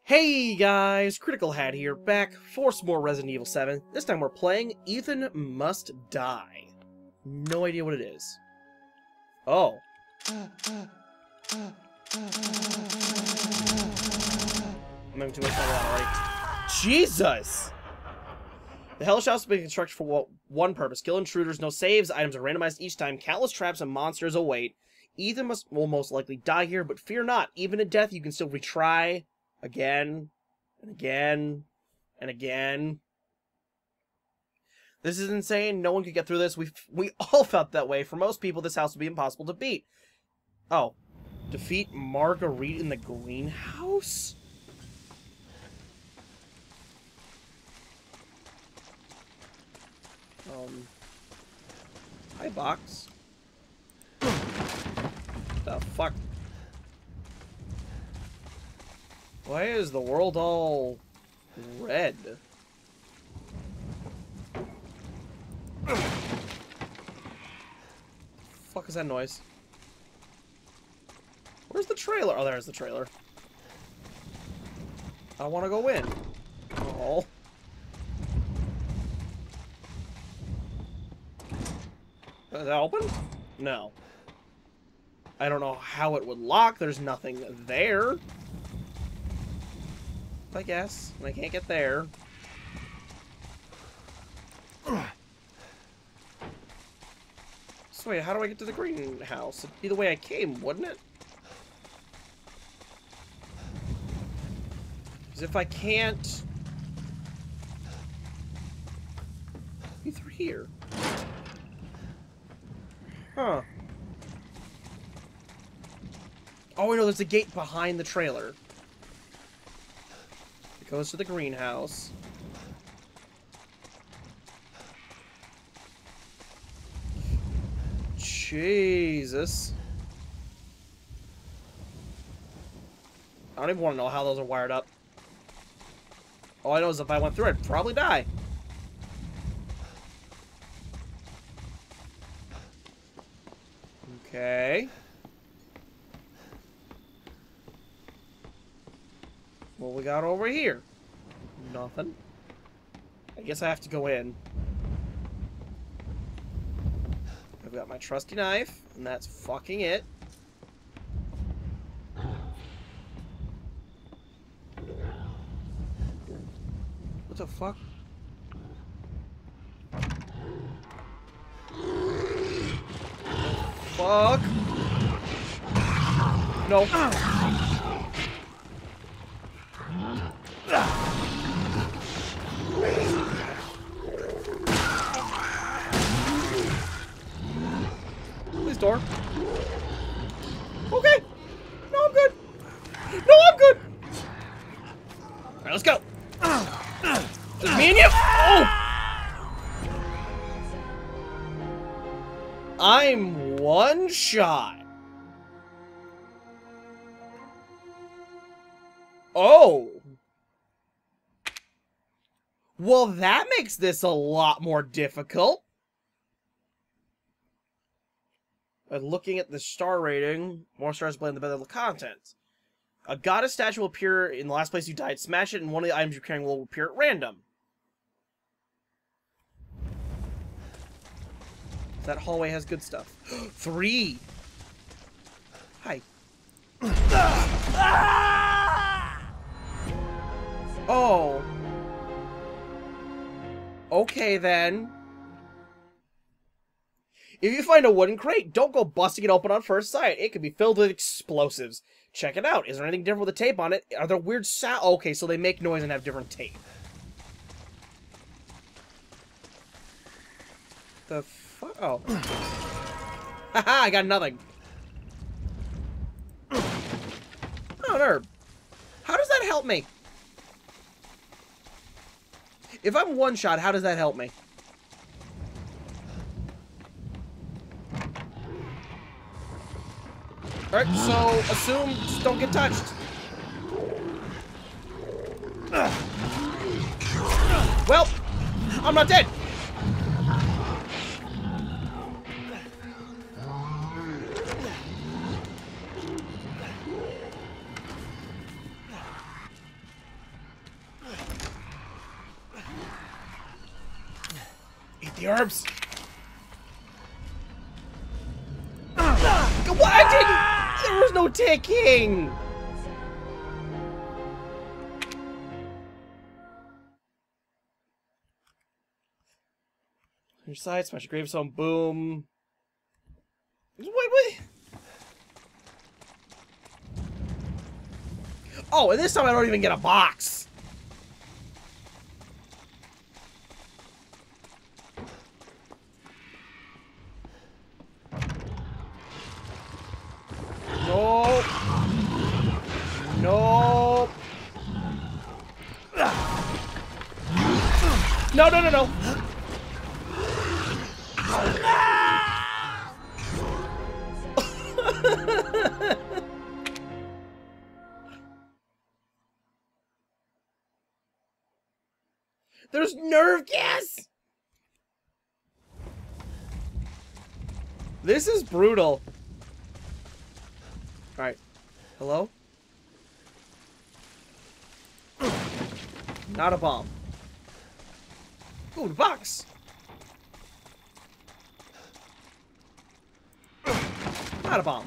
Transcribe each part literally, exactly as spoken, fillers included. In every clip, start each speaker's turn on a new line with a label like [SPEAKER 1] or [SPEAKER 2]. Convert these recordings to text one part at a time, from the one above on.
[SPEAKER 1] Hey guys, Critical Hat here, back for some more Resident Evil seven. This time we're playing Ethan Must Die. No idea what it is. Oh. I'm having too much fun with that already. Jesus! The Hell Shop's been constructed for one purpose. Kill intruders, no saves, items are randomized each time, countless traps and monsters await. Ethan must will most likely die here, but fear not. Even in death, you can still retry. Again, and again, and again. This is insane. No one could get through this. We we all felt that way. For most people, this house would be impossible to beat. Oh. Defeat Marguerite in the greenhouse? Um. Hi, box. The fuck? Why is the world all red? Fuck is that noise? Where's the trailer? Oh, there's the trailer. I want to go in. Oh. Is that open? No. I don't know how it would lock. There's nothing there. I guess. And I can't get there. So wait, how do I get to the greenhouse? It'd be the way I came, wouldn't it? Because if I can't... be through here. Huh. Oh, I know, there's a gate behind the trailer. It goes to the greenhouse. Jesus. I don't even want to know how those are wired up. All I know is if I went through, I'd probably die. Okay. What we got over here? Nothing. I guess I have to go in. I've got my trusty knife, and that's fucking it. What the fuck? Fuck. No. Please, door. Okay. No, I'm good. No, I'm good. All right, let's go. Just me and you. Oh. I'm one shot. Oh. Well, that makes this a lot more difficult. By looking at the star rating, more stars blend the better the content. A goddess statue will appear in the last place you died. Smash it, and one of the items you're carrying will appear at random. That hallway has good stuff. Three. Hi. Oh. Okay, then. If you find a wooden crate, don't go busting it open on first sight. It could be filled with explosives. Check it out. Is there anything different with the tape on it? Are there weird sound? Okay, so they make noise and have different tape. The fuck? Oh. Haha, I got nothing. Oh, an herb. How does that help me? If I'm one shot, how does that help me? Alright, so assume just don't get touched. Well, I'm not dead. the herbs. What? I didn't. There was no ticking. Your side, smash your gravestone, boom. Wait, wait. Oh, and this time I don't even get a box. Nope. Nope. No, no, no, no. There's nerve gas! This is brutal. Alright. Hello? Not a bomb. Ooh, the box! Not a bomb.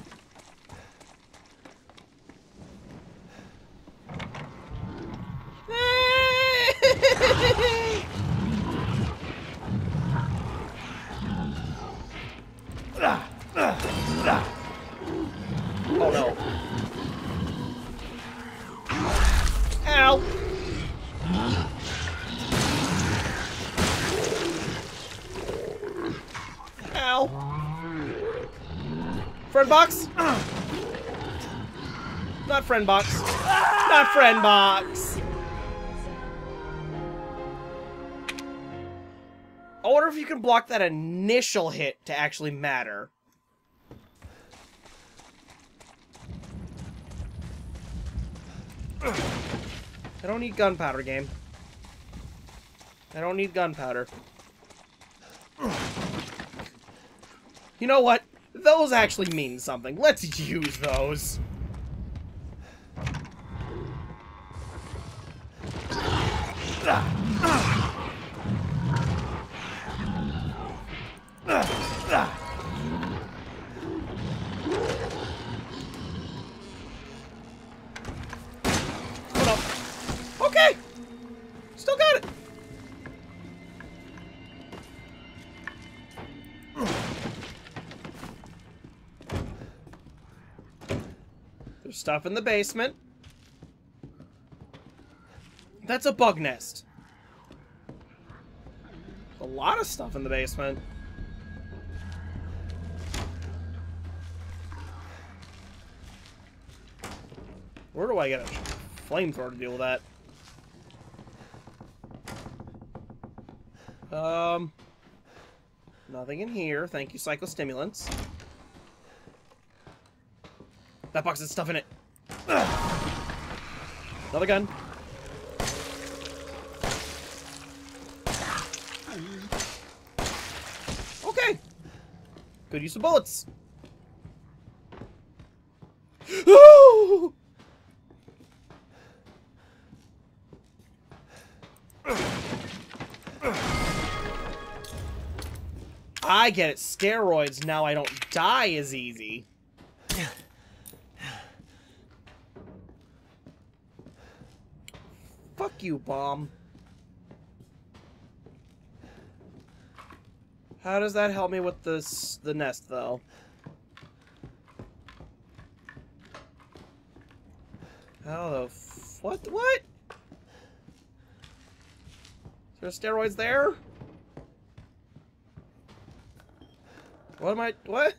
[SPEAKER 1] Oh no. Ow. Ow. Friend box? Not friend box. Not friend box. I wonder if you can block that initial hit to actually matter. I don't need gunpowder, game. I don't need gunpowder. You know what? Those actually mean something. Let's use those. Hold up. Okay. Still got it. There's stuff in the basement. That's a bug nest. A lot of stuff in the basement. Where do I get a flamethrower to deal with that? Um, nothing in here. Thank you, psychostimulants. That box has stuff in it. Ugh. Another gun. Okay. Good use of bullets. Ooh! I get it. Steroids. Now I don't die as easy. Fuck you, bomb. How does that help me with this the nest, though? How the f what? What? Is there steroids there? What am I? What?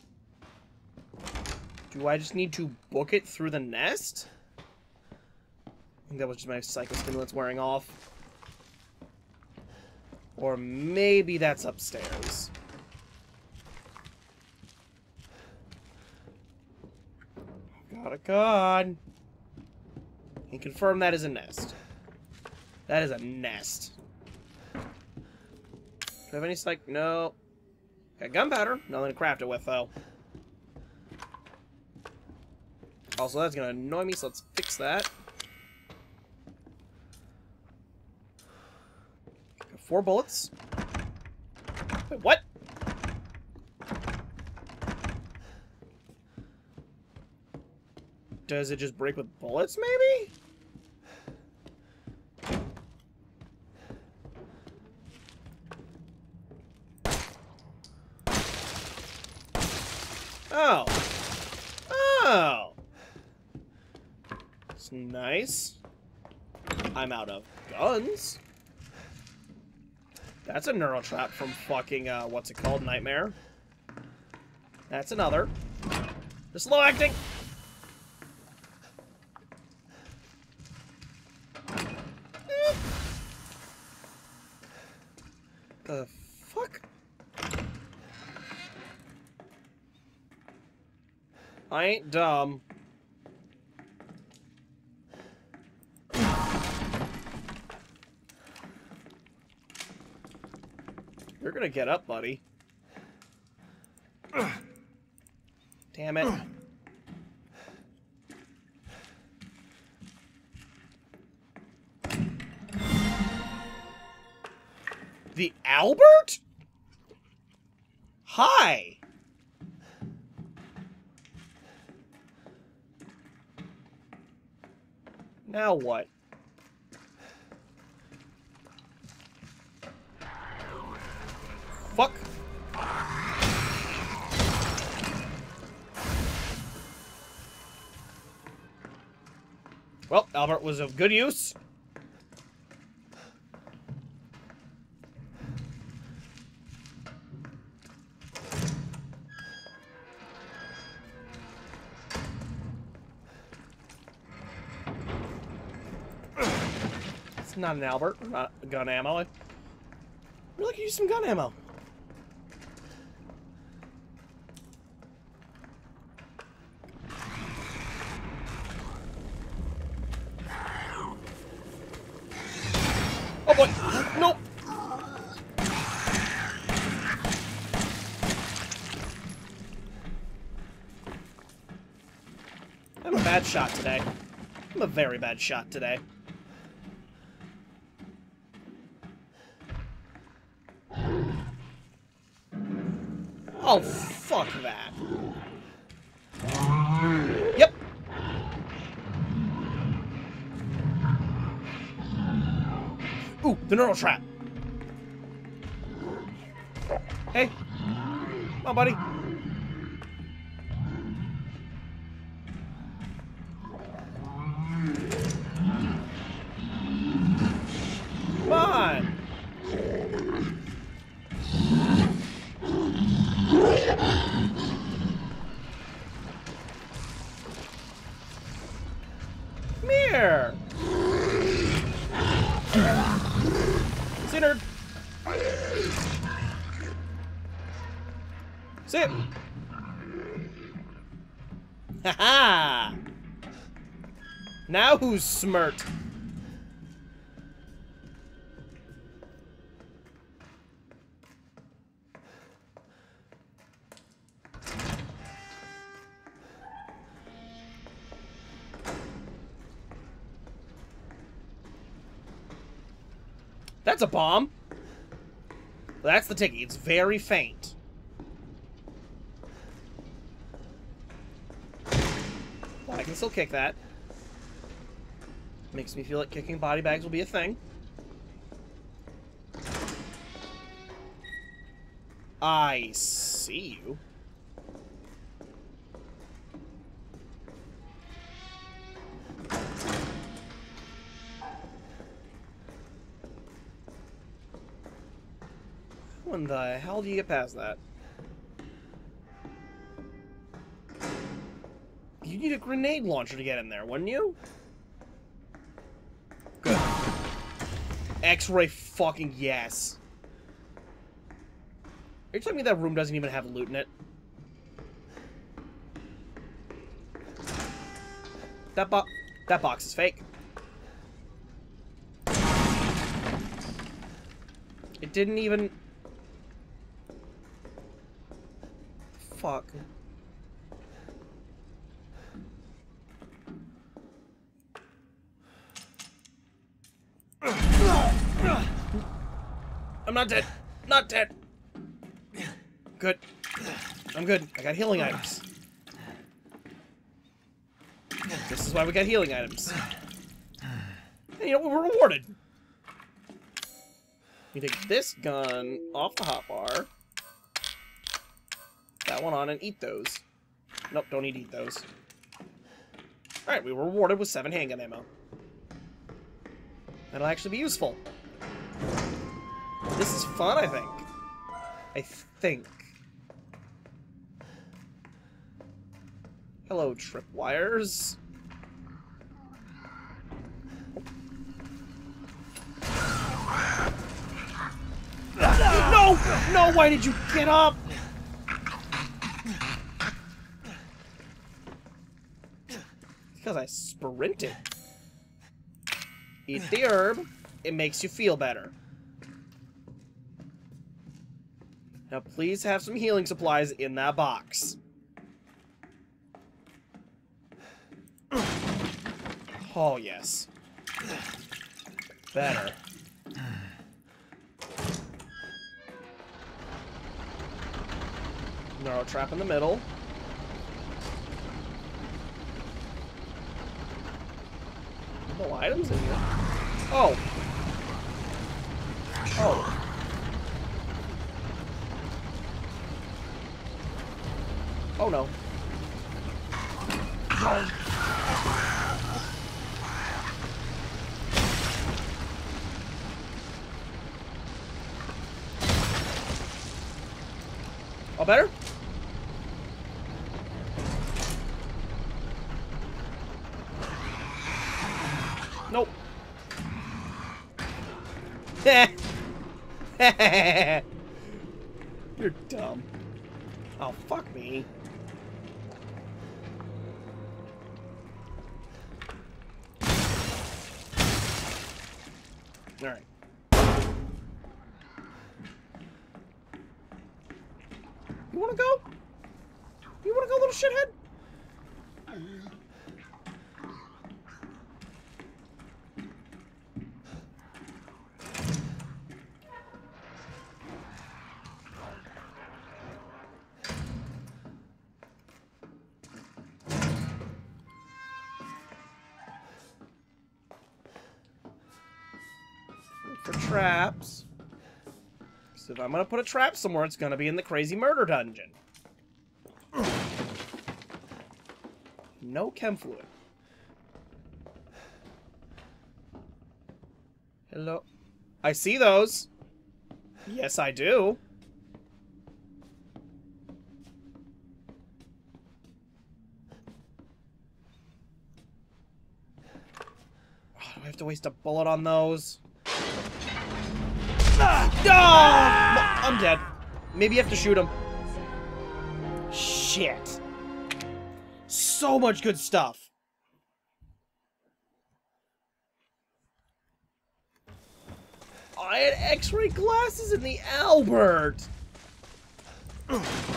[SPEAKER 1] Do I just need to book it through the nest? I think that was just my psychostimulants wearing off. Or maybe that's upstairs. Got a gun. And confirm that is a nest. That is a nest. Do I have any psych? No. Got gunpowder. Nothing to craft it with, though. Also, that's gonna annoy me, so let's fix that. Got four bullets. Wait, what? Does it just break with bullets, maybe? Oh. Oh. It's nice. I'm out of guns. That's a neural trap from fucking, uh, what's it called? Nightmare. That's another. They're slow acting. Eh. The fuck? I ain't dumb. You're gonna get up, buddy. Damn it. The Albert? Hi. Now what? Fuck. Well, Albert was of good use. It's not an Albert, not gun ammo. I really could use some gun ammo. Oh boy! Nope! I'm a bad shot today. I'm a very bad shot today. Oh, fuck that. Yep. Ooh, the neural trap. Hey. Come on, buddy. Come on. Come here. Sinner. Sit. Ha-ha. Now who's smirked? That's a bomb. That's the ticket. It's very faint. But I can still kick that. Makes me feel like kicking body bags will be a thing. I see you. When the hell do you get past that? You need a grenade launcher to get in there, wouldn't you? Good. X-ray fucking yes. Are you telling me that room doesn't even have loot in it? That bo- that box is fake. It didn't even... Fuck. I'm not dead. Not dead. good. I'm good. I got healing items. This is why we got healing items. And you know, we were rewarded. You take this gun off the hotbar. That one on and eat those. Nope, don't need to eat those. Alright, we were rewarded with seven handgun ammo. That'll actually be useful. This is fun, I think. I think. Hello, tripwires. No! No, why did you get up? Because I sprinted. Eat the herb. It makes you feel better. Now please have some healing supplies in that box. Oh, yes. Better. Narrow trap in the middle. No items in here. Oh. Oh. Oh no. Oh. All better? Nope. You're dumb. Oh, fuck me. Alright. You wanna go? You wanna go, little shithead? For traps. So if I'm gonna put a trap somewhere, it's gonna be in the crazy murder dungeon. No chem fluid. Hello. I see those. Yes, I do. Oh, do I have to waste a bullet on those? Ah! Oh! I'm dead. Maybe you have to shoot him. Shit. So much good stuff. I had x-ray glasses in the Albert. I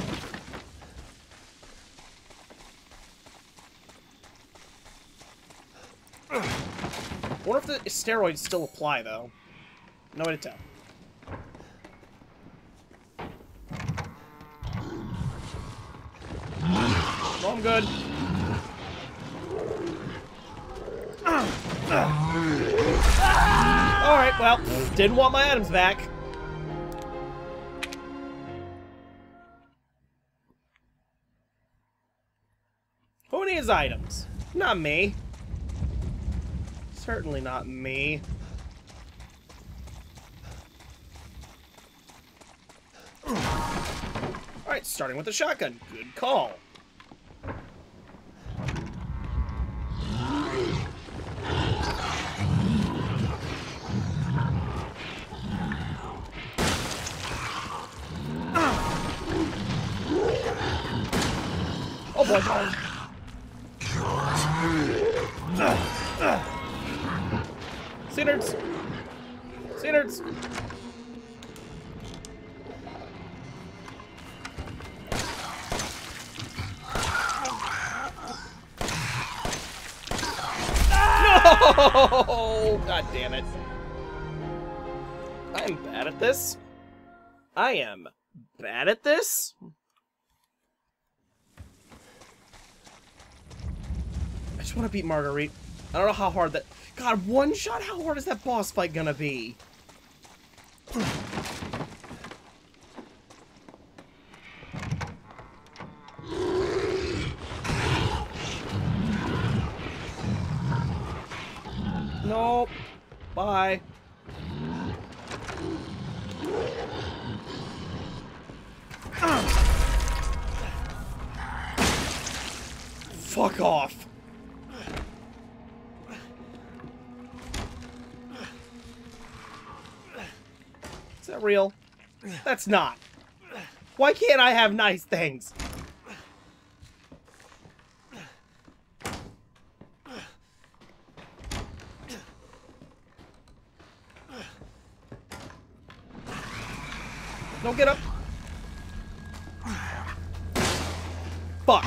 [SPEAKER 1] wonder if the steroids still apply, though. No way to tell. Oh, I'm good. Alright, well, didn't want my items back. Who needs items? Not me. Certainly not me. Alright, starting with the shotgun. Good call. Oh boy. Sea-nerds. Sea-nerds. No! God damn it. I am bad at this. I am bad at this. I just want to beat Marguerite. I don't know how hard that... God, one shot? How hard is that boss fight gonna be? Nope. Bye. Fuck off. Is that real? That's not. Why can't I have nice things? Don't get up. Fuck.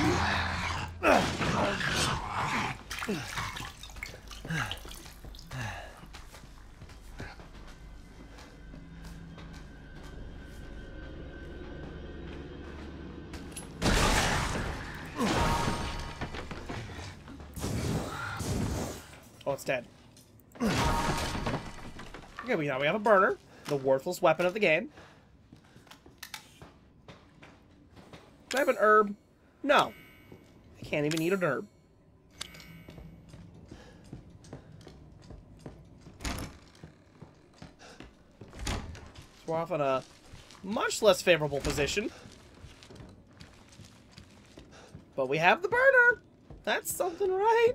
[SPEAKER 1] Oh, it's dead. Okay, we now we have a burner, the worthless weapon of the game. Do I have an herb? No. I can't even eat an herb. So we're off in a much less favorable position. But we have the burner. That's something, right?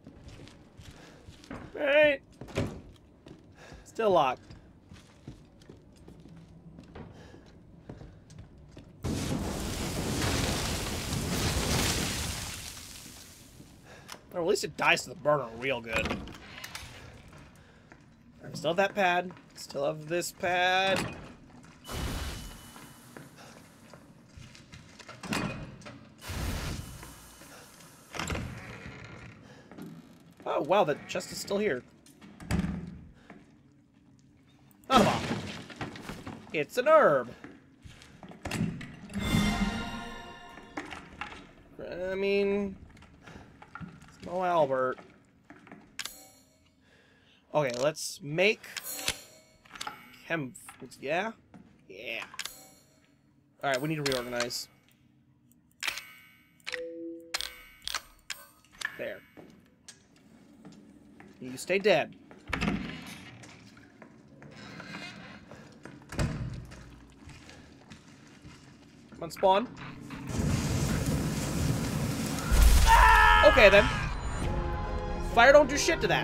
[SPEAKER 1] Right. Still locked. Or at least it dies to the burner real good. Alright, still have that pad. Still have this pad. Oh, wow, the chest is still here. Not a bomb. It's an herb. I mean... Oh, Albert. Okay, let's make chem foods. Yeah? Yeah. Alright, we need to reorganize. There. You stay dead. Come on, spawn. Okay, then. Fire don't do shit to that.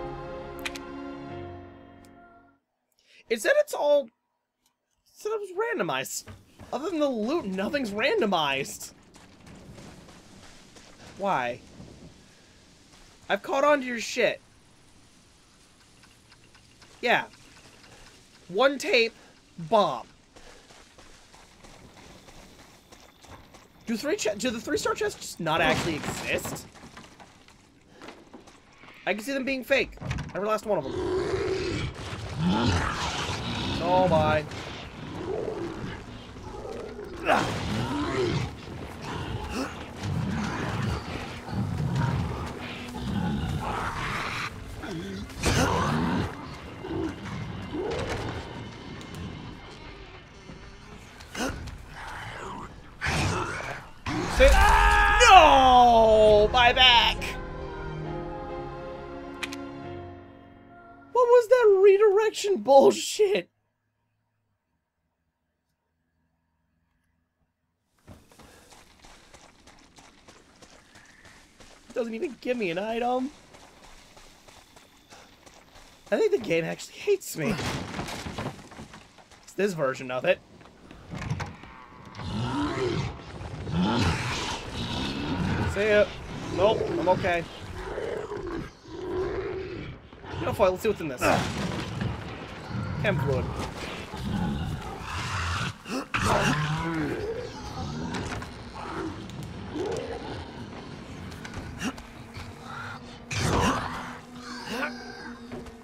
[SPEAKER 1] It said it's all... It said it was randomized. Other than the loot, nothing's randomized. Why? I've caught on to your shit. Yeah. One tape, bomb. Do three ch do the three-star chests just not actually exist? I can see them being fake. Every last one of them. Oh my. Sit. No! My back! What was that redirection bullshit? It doesn't even give me an item. I think the game actually hates me. It's this version of it. See ya. Nope, I'm okay. No foil, let's see what's in this. Chem fluid.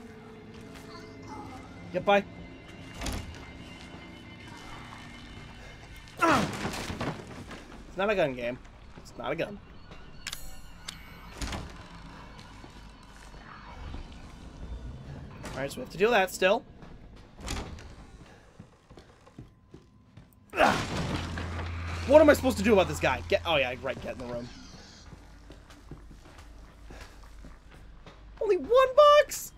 [SPEAKER 1] Get by. Not a gun game. It's not a gun. Alright, so we have to do that still. Ah! What am I supposed to do about this guy? Get. Oh, yeah, right, get in the room. Only one box?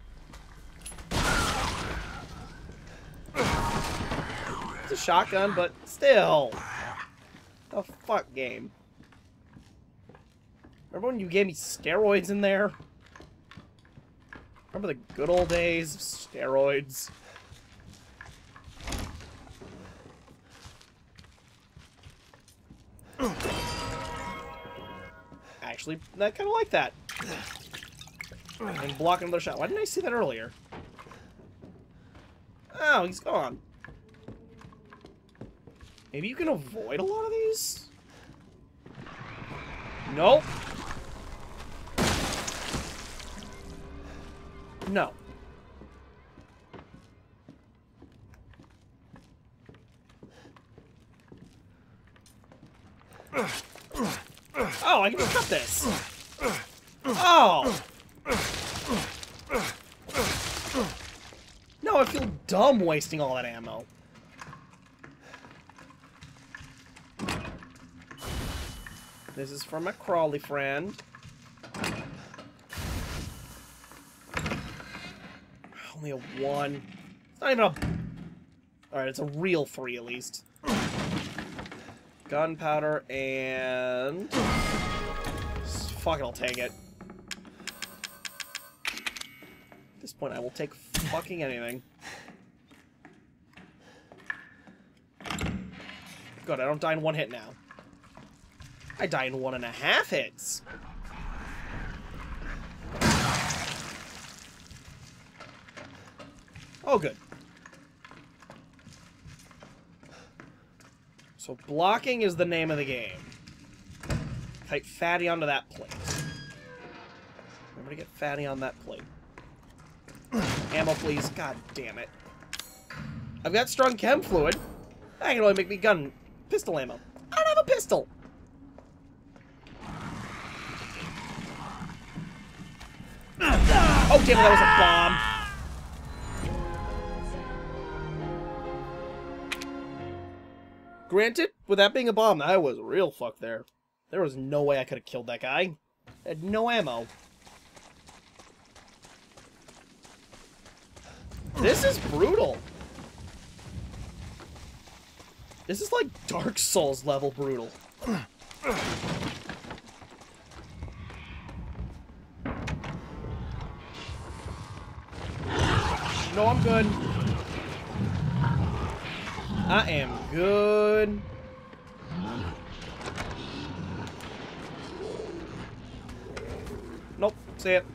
[SPEAKER 1] It's a shotgun, but still. The fuck game. Remember when you gave me steroids in there? Remember the good old days of steroids? Actually, I kind of like that. And block another shot. Why didn't I see that earlier? Oh, he's gone. Maybe you can avoid a lot of these? Nope. No. Oh, I can just cut this. Oh. No, I feel dumb wasting all that ammo. This is from a Crawley friend. Only a one. It's not even a... Alright, it's a real three at least. Gunpowder and... Fuck it, I'll take it. At this point, I will take fucking anything. Good, I don't die in one hit now. I die in one and a half hits. Oh, good. So blocking is the name of the game. Type fatty onto that plate. Remember to get fatty on that plate. Ammo, please. God damn it. I've got strong chem fluid. That can only make me gun pistol ammo. I don't have a pistol. Oh, damn it, that was a bomb. Granted, with that being a bomb, I was real fucked there. There was no way I could have killed that guy. I had no ammo. This is brutal. This is like Dark Souls level brutal. No, I'm good. I am good. Nope, see it.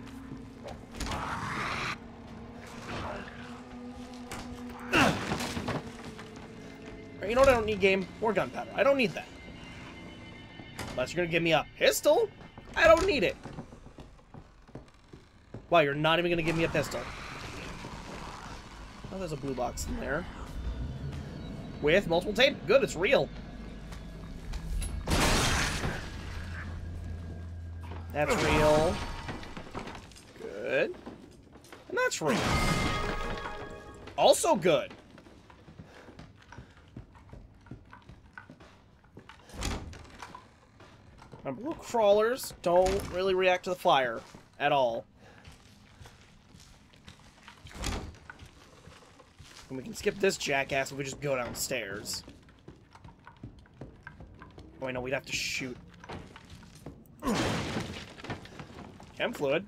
[SPEAKER 1] You know what I don't need, game? More gunpowder. I don't need that. Unless you're gonna give me a pistol? I don't need it. Wow, you're not even gonna give me a pistol. Oh, there's a blue box in there. With multiple tape. Good, it's real. That's real. Good. And that's real. Also good. Remember, little crawlers don't really react to the fire at all. And we can skip this jackass if we just go downstairs. Oh, wait, no, we'd have to shoot. Chem fluid.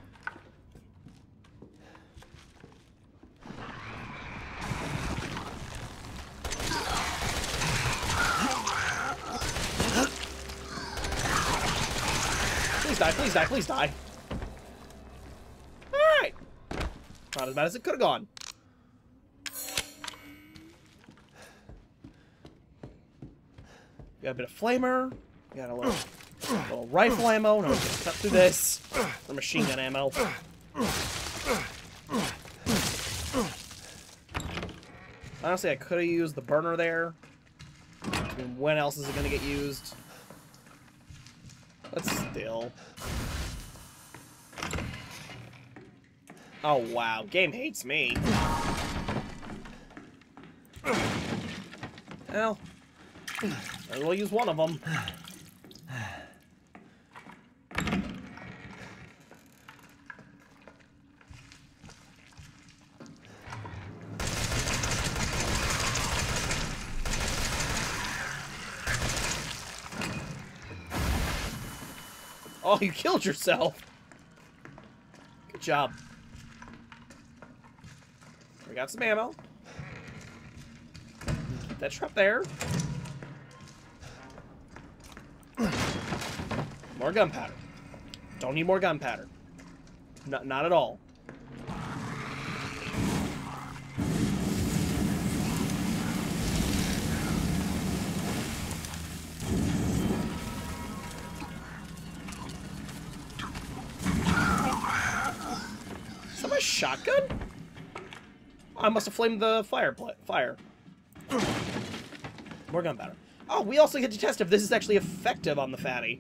[SPEAKER 1] Please die, please die, please die. Alright. Not as bad as it could have gone. We got a bit of flamer. We got a little, a little rifle ammo. No, we can cut through this. Or machine gun ammo. Honestly, I could have used the burner there. I mean, when else is it going to get used? chill. Oh, wow. Game hates me. Well, I will use one of them. Oh, you killed yourself. Good job. We got some ammo. Keep that trap there. More gunpowder. Don't need more gunpowder. Not, not at all. Is that my shotgun? Oh, I must have flamed the fire. Fire. More gunpowder. Oh, we also get to test if this is actually effective on the fatty.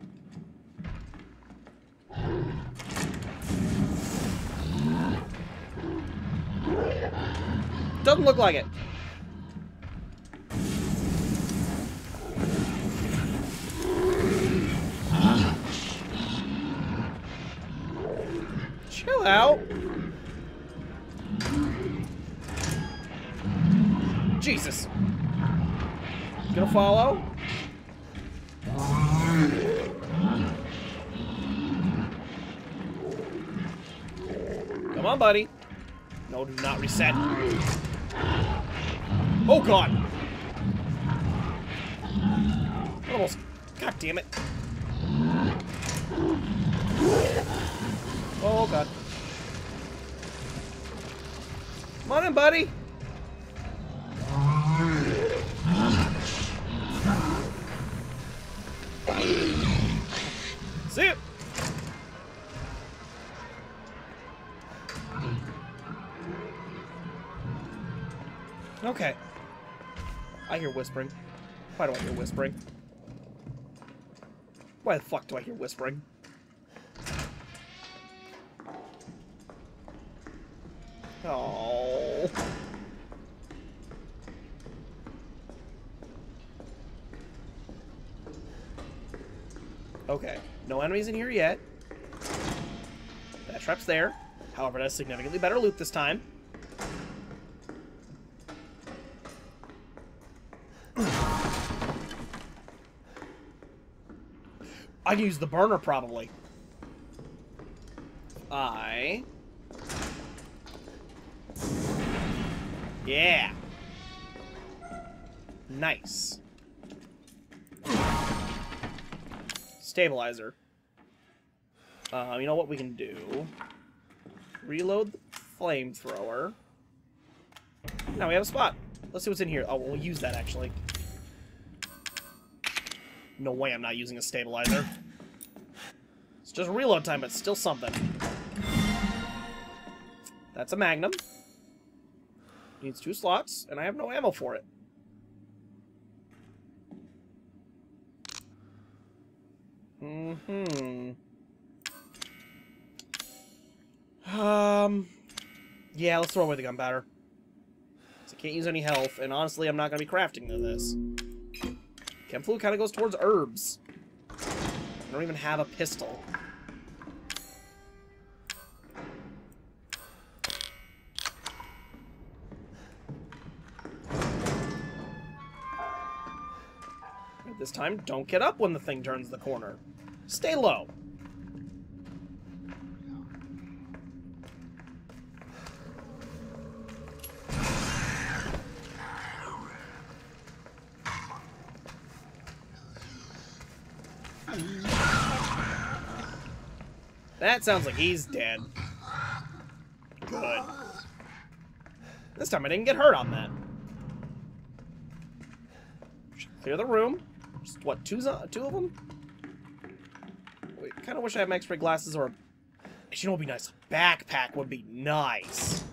[SPEAKER 1] Doesn't look like it. Chill out. Jesus. Gonna follow? Come on, buddy. No, do not reset. Oh, God. Almost. God damn it. Oh, God. Come on in, buddy. See it. Okay. I hear whispering. Why do I hear whispering? Why the fuck do I hear whispering? Oh. Okay. No enemies in here yet. That trap's there. However, it has significantly better loot this time. I can use the burner, probably. I... Yeah. Nice. Stabilizer. Uh, you know what we can do? Reload the flamethrower. Now we have a spot. Let's see what's in here. Oh, we'll use that, actually. No way I'm not using a stabilizer. It's just reload time, but it's still something. That's a Magnum. Needs two slots, and I have no ammo for it. Mm-hmm. Um... Yeah, let's throw away the gunpowder. I can't use any health, and honestly, I'm not going to be crafting this. Chem fluid kind of goes towards herbs. I don't even have a pistol. This time, don't get up when the thing turns the corner. Stay low. That sounds like he's dead. Good. This time I didn't get hurt on that. Clear the room. Just, what, two, two of them? Wait, kind of wish I had my X-ray glasses or... You know what would be nice? A backpack would be nice.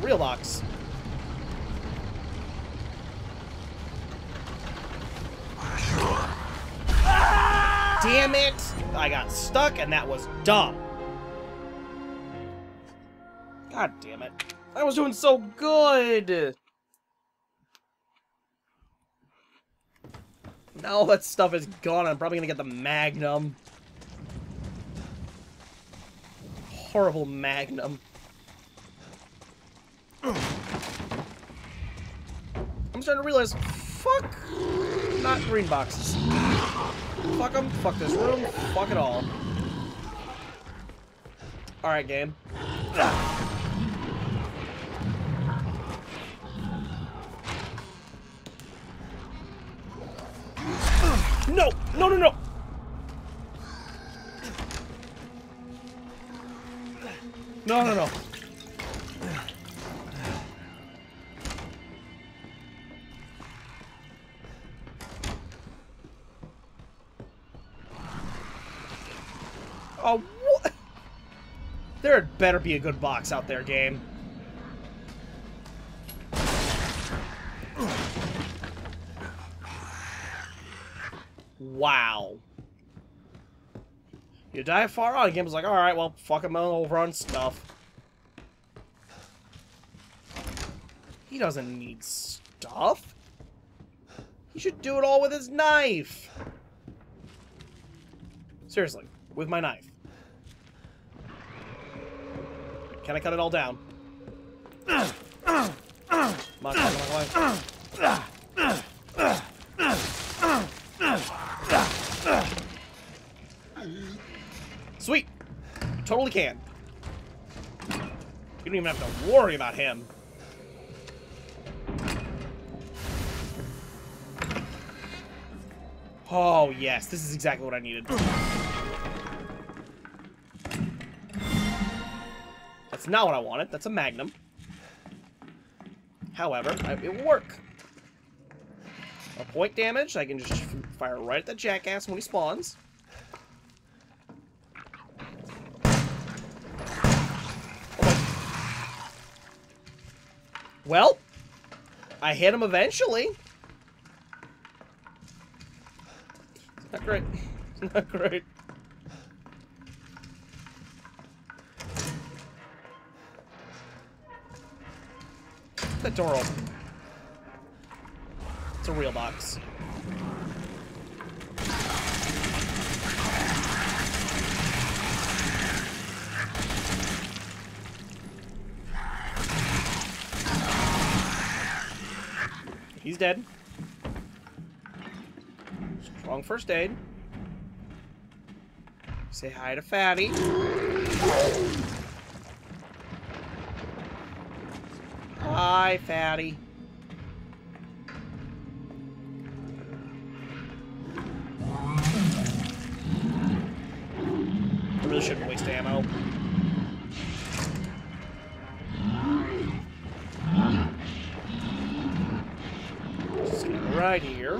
[SPEAKER 1] real box. Damn it! I got stuck, and that was dumb. God damn it. I was doing so good! Now all that stuff is gone. I'm probably gonna get the Magnum. Horrible Magnum. I'm starting to realize, fuck not green boxes. Fuck them, fuck this room, fuck it all. Alright, game. No! No, no, no! No, no, no. Oh, what? There had better be a good box out there, game. Wow. You die far on, the game was like, alright, well, fuck him over on stuff. He doesn't need stuff. He should do it all with his knife. Seriously, with my knife. Can I cut it all down? Come on, come on, come on. Sweet! Totally can. You don't even have to worry about him. Oh, yes. This is exactly what I needed. That's not what I wanted. That's a Magnum. However, I, it will work. A point damage. I can just fire right at the jackass when he spawns. Well, I hit him eventually. It's not great. It's not great. Get that door open. It's a real box. He's dead. Strong first aid. Say hi to Fatty. Hi, Fatty. I really shouldn't waste ammo. Just get right here.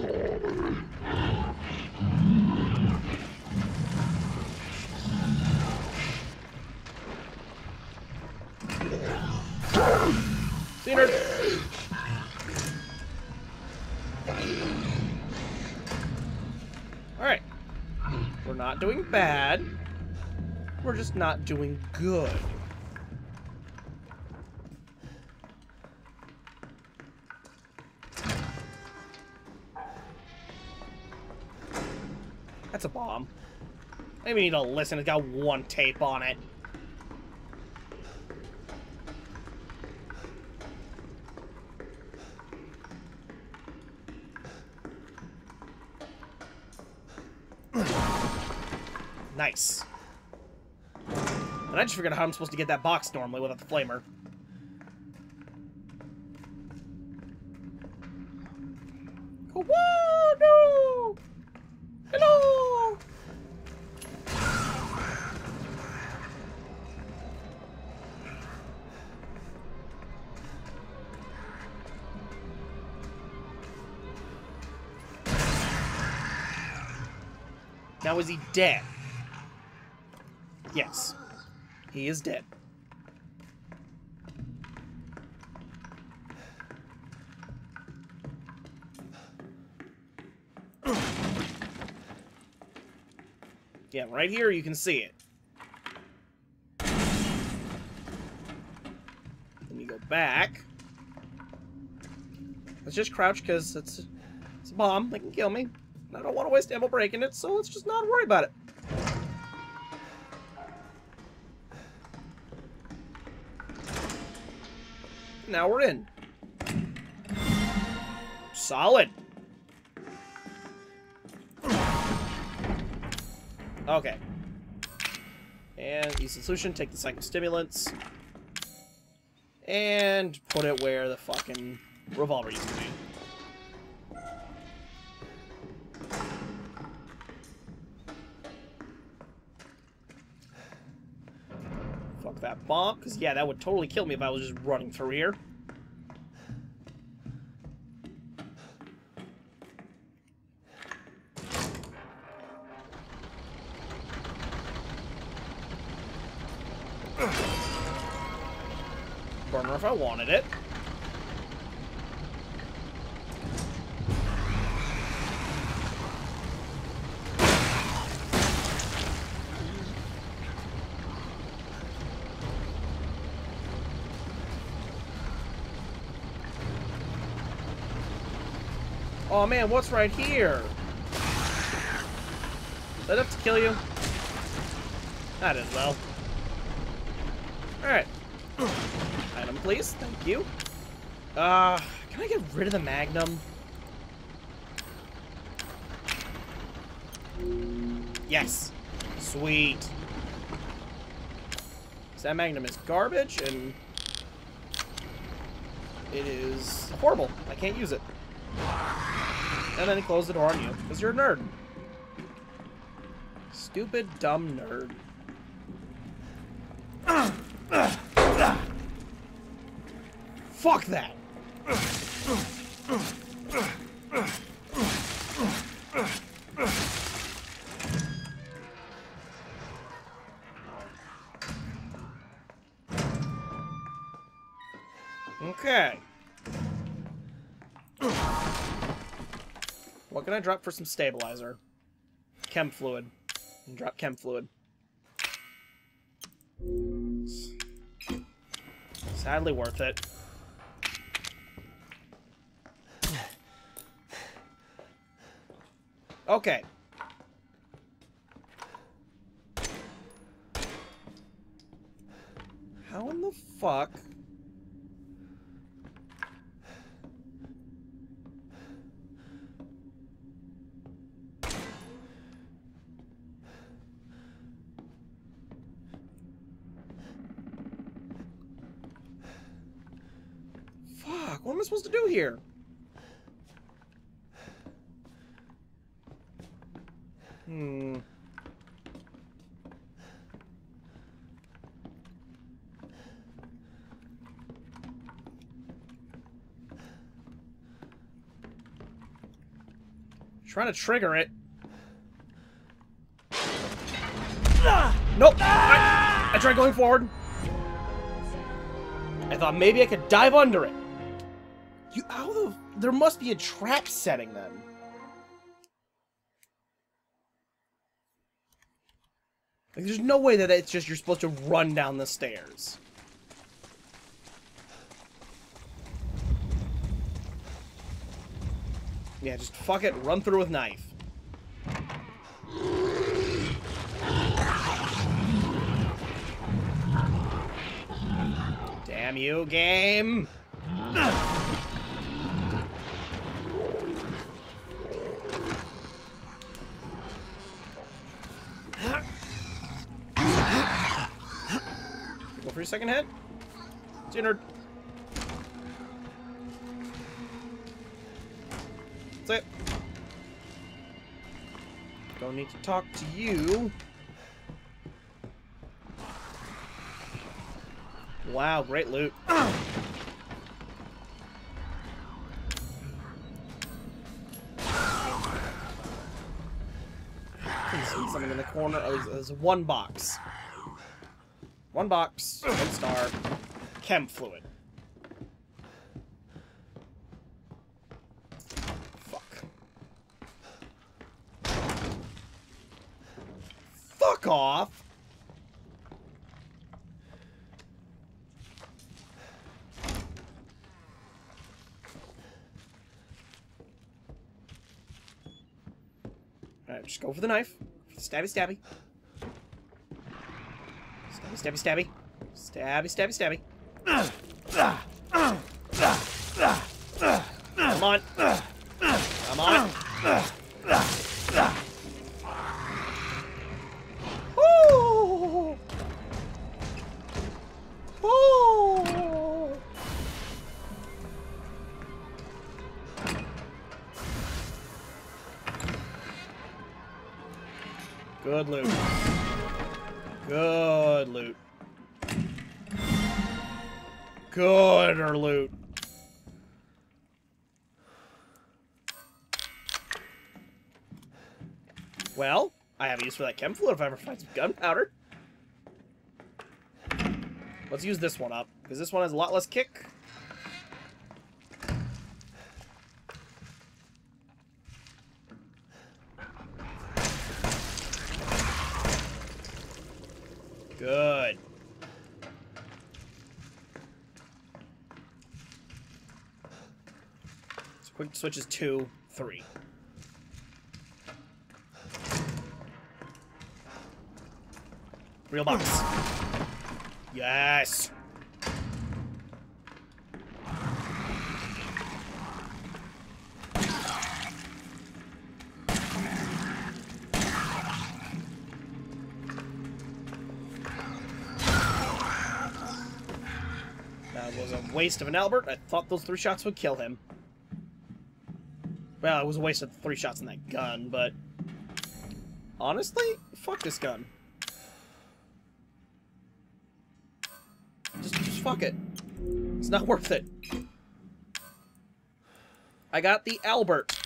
[SPEAKER 1] See you, nerd. Alright. We're not doing bad. We're just not doing good. That's a bomb. I don't even need to listen. It's got one tape on it. Nice. And I just figured out how I'm supposed to get that box normally without the flamer. Oh, whoa, no! Hello! Now, is he dead? Yes. He is dead. Yeah, right here you can see it. Then you go back. Let's just crouch because it's, it's a bomb. They can kill me. I don't want to waste ammo breaking it, so let's just not worry about it. Now we're in. Solid. Okay. And use the solution, take the psychostimulants. And put it where the fucking revolver used to be. Fuck that bomb, because yeah, that would totally kill me if I was just running through here. Burner if I wanted it. Oh man, what's right here? Is that enough to kill you? That is well. Alright. Item, please. Thank you. Uh, can I get rid of the Magnum? Yes. Sweet. So that Magnum is garbage, and it is horrible. I can't use it. And then close the door on you, because you're a nerd. Stupid, dumb nerd. Fuck that! Okay. What can I drop for some stabilizer? Chem fluid. Drop chem fluid. Sadly worth it. Okay. How in the fuck? Fuck, what am I supposed to do here? Hmm. Trying to trigger it. Ah! Nope. I, I tried going forward. I thought maybe I could dive under it. You, how the? There must be a trap setting then. Like, there's no way that it's just you're supposed to run down the stairs. Yeah, just fuck it, run through with knife. Damn you, game! Go for your second hit. It's inner. That's it. Don't need to talk to you. Wow, great loot. See something in the corner. Oh, there's, there's one box. One box. One star. Chem fluid. Fuck. fuck off! Alright, just go for the knife. Stabby, stabby. Stabby, stabby, stabby. Stabby, stabby, stabby. Come on. Come on. Woo! Woo! Good loot. Good loot. Gooder loot. Well, I have a use for that chem fluid if I ever find some gunpowder. Let's use this one up, because this one has a lot less kick. Good. So quick switches two, three. Real box. Yes. That was a waste of an Albert. I thought those three shots would kill him. Well, it was a waste of three shots in that gun, but honestly, fuck this gun. Just, just fuck it. It's not worth it. I got the Albert.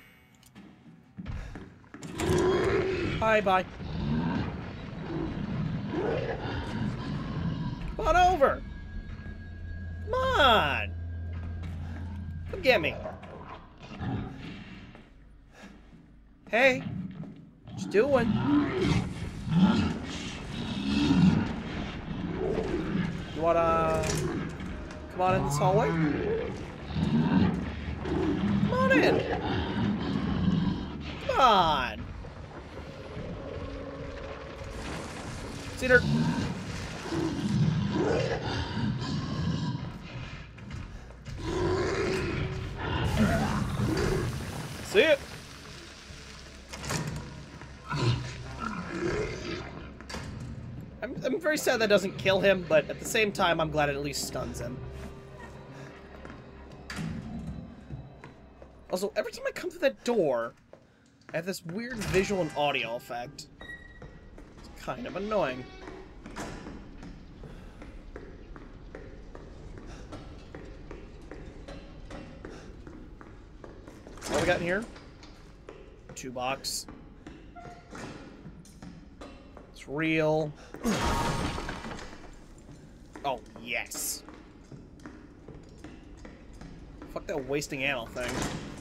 [SPEAKER 1] Bye bye. Come on over. Come on. Come get me. Hey. What you doing? You wanna come on in this hallway? Come on in. Come on. Cedar. See it. I'm, I'm very sad that doesn't kill him, but at the same time, I'm glad it at least stuns him. Also, every time I come through that door, I have this weird visual and audio effect. It's kind of annoying. What we got in here? Two box. It's real. Oh, yes. Fuck that wasting ammo thing.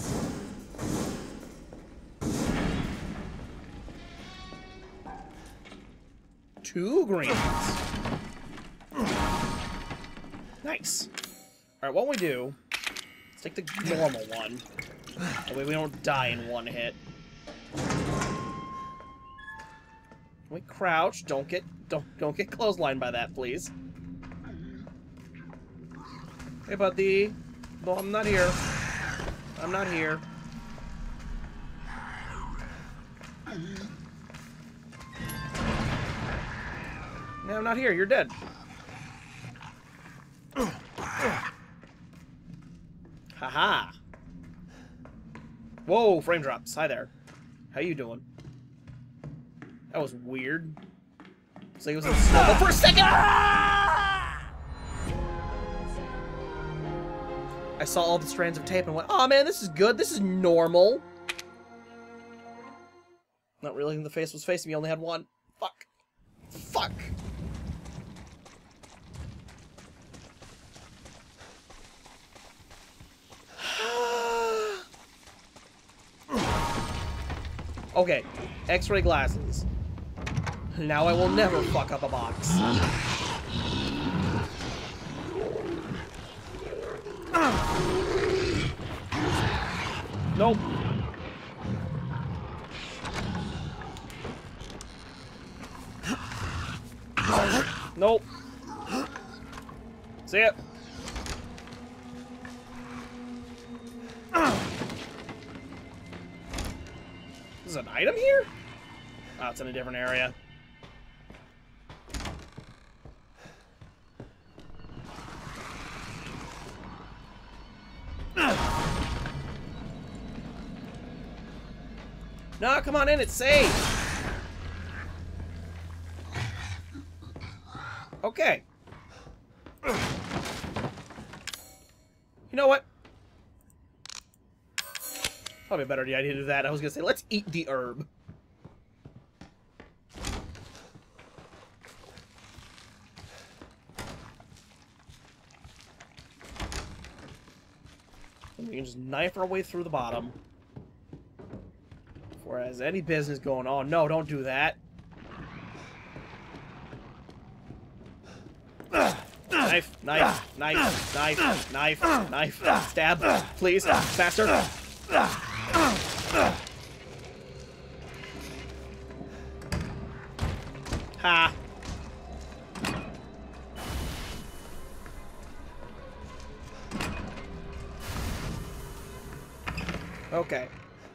[SPEAKER 1] Two greens. Nice. Alright, what we do, let's take the normal one. That way we don't die in one hit. We crouch. Don't get don't don't get clotheslined by that, please. Hey, buddy. No, I'm not here. I'm not here. No, I'm not here. You're dead. Haha. Whoa, frame drops. Hi there. How you doing? That was weird. It's like it was in slow-mo for a second! I saw all the strands of tape and went, oh man, this is good. This is normal. Not realizing the face was facing me. Only had one. Fuck. Fuck. Okay. X-ray glasses. Now I will never fuck up a box. Nope. Nope. See it. Is an item here? Oh, it's in a different area. No, come on in, it's safe. Okay. You know what? Probably a better idea to do that. I was gonna say, let's eat the herb. And we can just knife our way through the bottom. Before it has any business going on. No, don't do that. Knife, knife, knife, knife, knife, knife, stab, please, faster. Ha. Okay.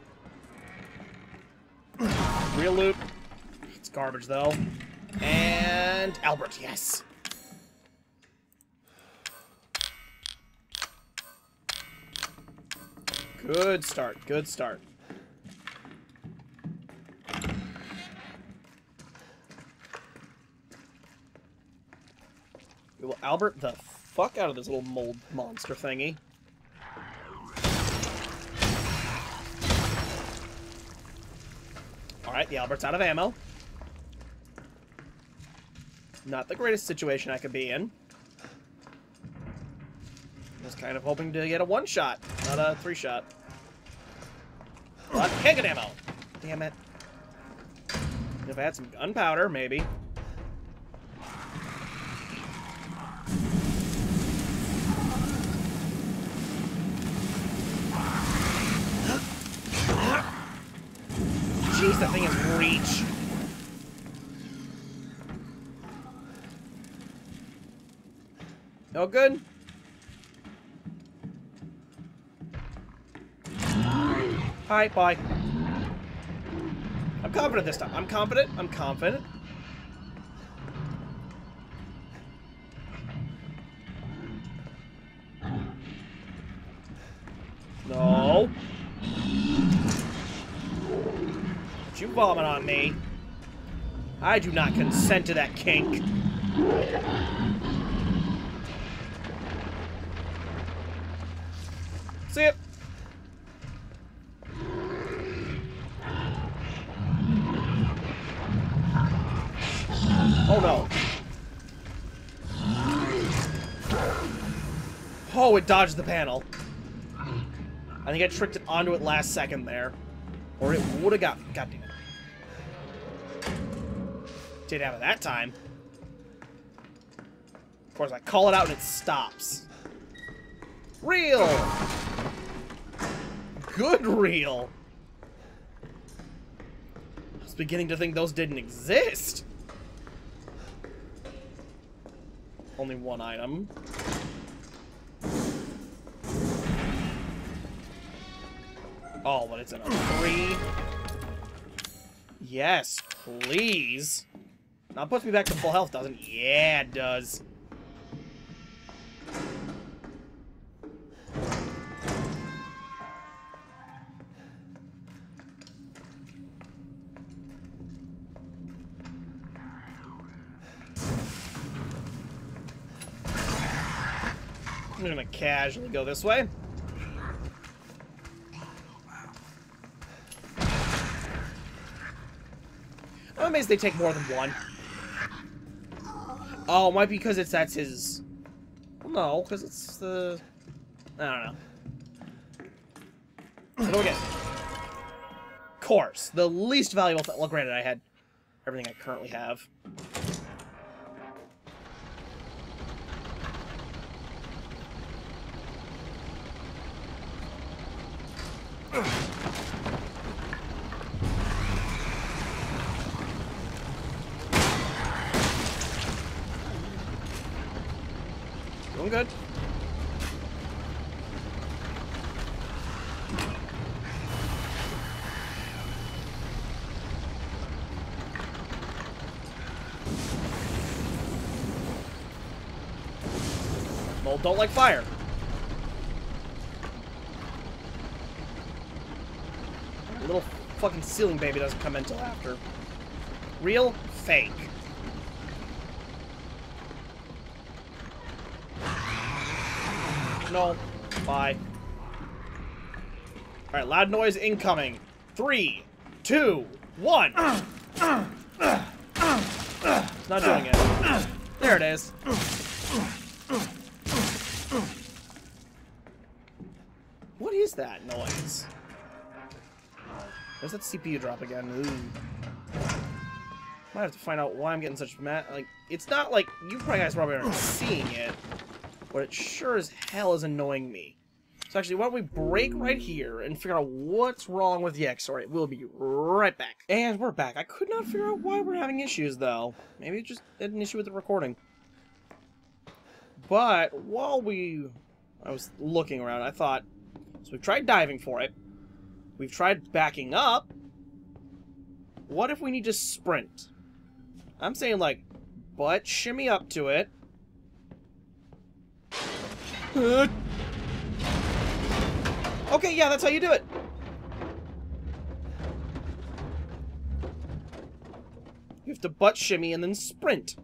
[SPEAKER 1] Real loot. It's garbage, though. And Albert, yes. Good start. Good start. We will Albert the fuck out of this little mold monster thingy. Alright, the Albert's out of ammo. Not the greatest situation I could be in. I was kind of hoping to get a one-shot, not a three-shot. But can't get ammo! Damn it. If I had some gunpowder, maybe. Jeez, that thing is reach. No good? Hi, bye. I'm confident this time. I'm confident. I'm confident. No. Don't you vomit on me. I do not consent to that kink. See it. Oh no. Oh, it dodged the panel. I think I tricked it onto it last second there. Or it would have got... God damn it. Didn't have it that time. Of course, I call it out and it stops. Real! Good reel! I was beginning to think those didn't exist. Only one item. Oh, but it's in a three. Yes, please. Now it puts me back to full health, doesn't it? Yeah, it does. I'm gonna casually go this way. I'm amazed they take more than one. Oh, it might be because it's that's his. Well, no, because it's the. I don't know. What do we get? Course, the least valuable thing. Well, granted, I had everything I currently have. Doing good. Mold don't like fire. Little fucking ceiling baby doesn't come in until after. Real? Fake. No. Bye. Alright, loud noise incoming. Three, two, one. It's not doing it. There it is. What is that noise? There's that C P U drop again. Ooh. Might have to find out why I'm getting such mad. Like, it's not like you probably guys probably aren't seeing it, but it sure as hell is annoying me. So actually, why don't we break right here and figure out what's wrong with the X? Alright, we'll be right back. And we're back. I could not figure out why we're having issues, though. Maybe it just had an issue with the recording. But while we... I was looking around, I thought... So we've tried diving for it. We've tried backing up. What if we need to sprint? I'm saying, like, butt shimmy up to it. Uh. Okay, yeah, that's how you do it. You have to butt shimmy and then sprint.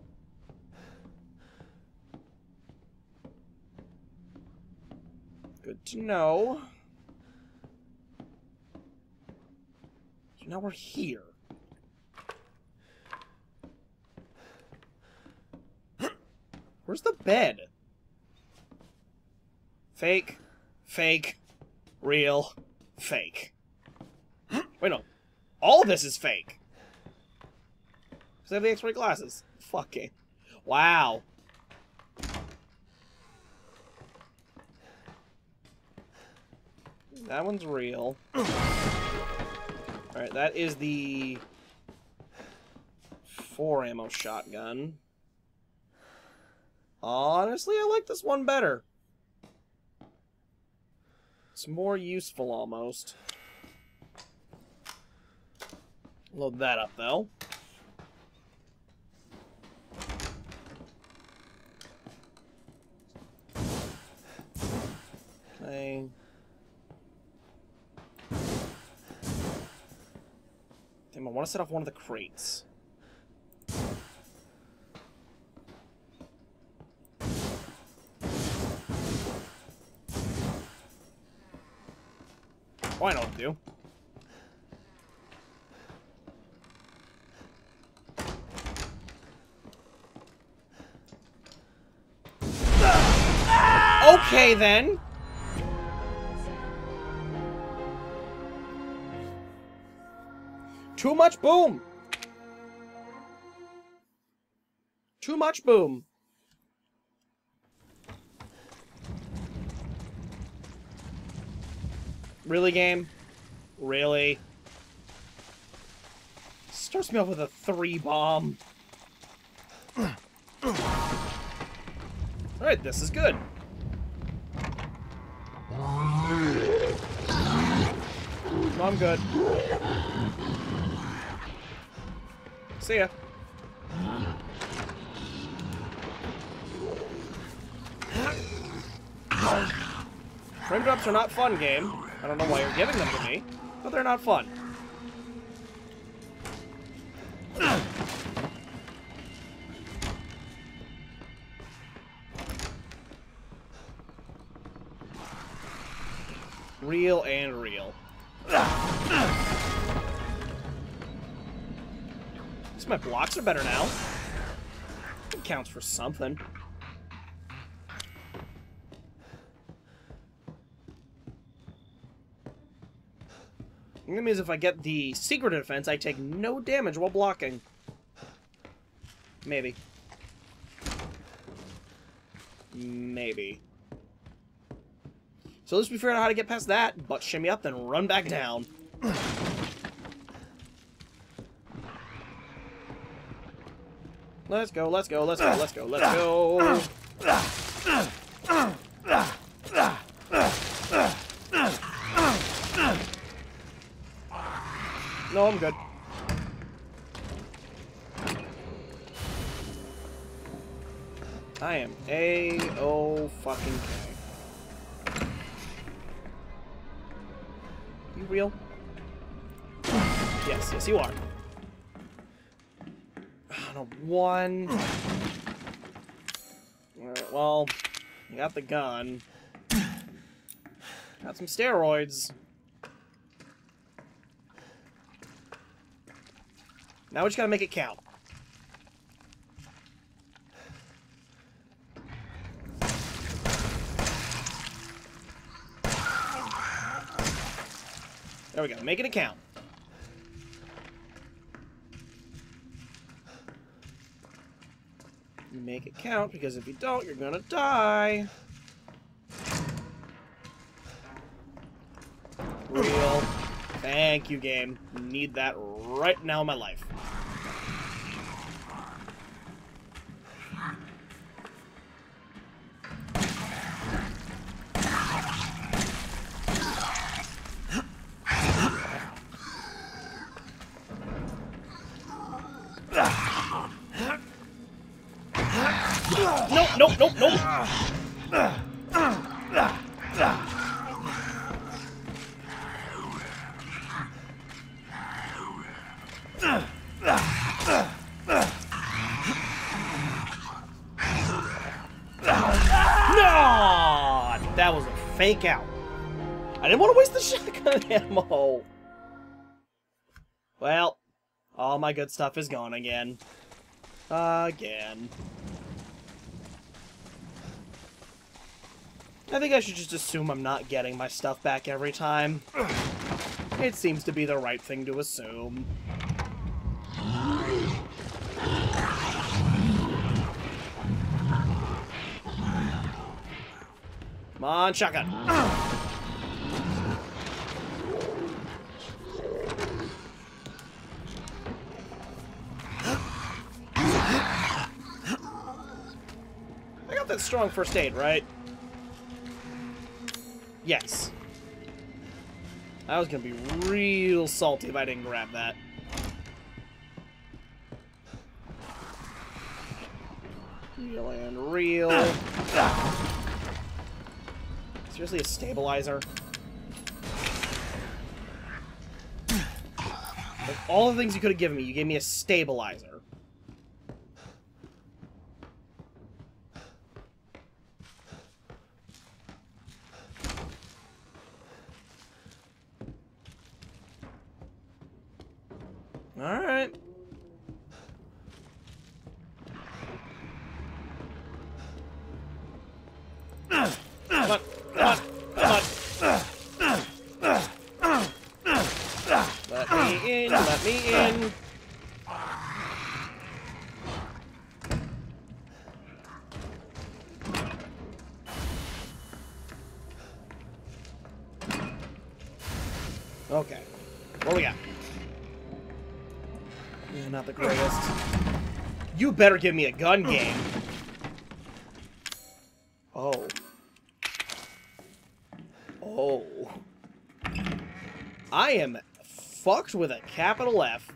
[SPEAKER 1] Good to know. So now we're here. Where's the bed? Fake. Fake. Real. Fake. Wait, no. All of this is fake. Because I have the X-ray glasses. Fucking. Wow. That one's real. Alright, that is the four ammo shotgun. Honestly, I like this one better. It's more useful, almost. Load that up, though. Okay. Damn, I want to set off one of the crates. Oh, I know what to do. Okay, then. Too much boom. Too much boom. Really, game? Really? Starts me off with a three bomb. Alright, this is good. No, I'm good. See ya. Frame drops are not fun, game. I don't know why you're giving them to me, but they're not fun. Real and real. At least my blocks are better now. It counts for something. That means if I get the secret defense, I take no damage while blocking. Maybe. Maybe. So at least we figured out how to get past that. Butt shimmy up, then run back down. Let's go, let's go, let's go, let's go, let's go. No, I'm good. I am A-O fucking K. You real? Yes, yes you are. No, one. Alright, well, you got the gun. Got some steroids. Now we just gotta make it count. There we go, making it count. You make it count, because if you don't, you're gonna die. Real. Thank you, game. Need that right now in my life. Nope, nope, nope, nope. No! That was a fake out. I didn't want to waste the shotgun ammo. Well, all my good stuff is gone again. Again. I think I should just assume I'm not getting my stuff back every time. It seems to be the right thing to assume. Come on, shotgun. I got that strong first aid, right? Yes. I was gonna be real salty if I didn't grab that. Real and real. Seriously, a stabilizer? Like, all the things you could have given me, you gave me a stabilizer. Alright. Come on, come on, come on. Let me in, let me in. Okay. What do we got? Yeah, not the greatest. You better give me a gun game. Oh. Oh. I am fucked with a capital F.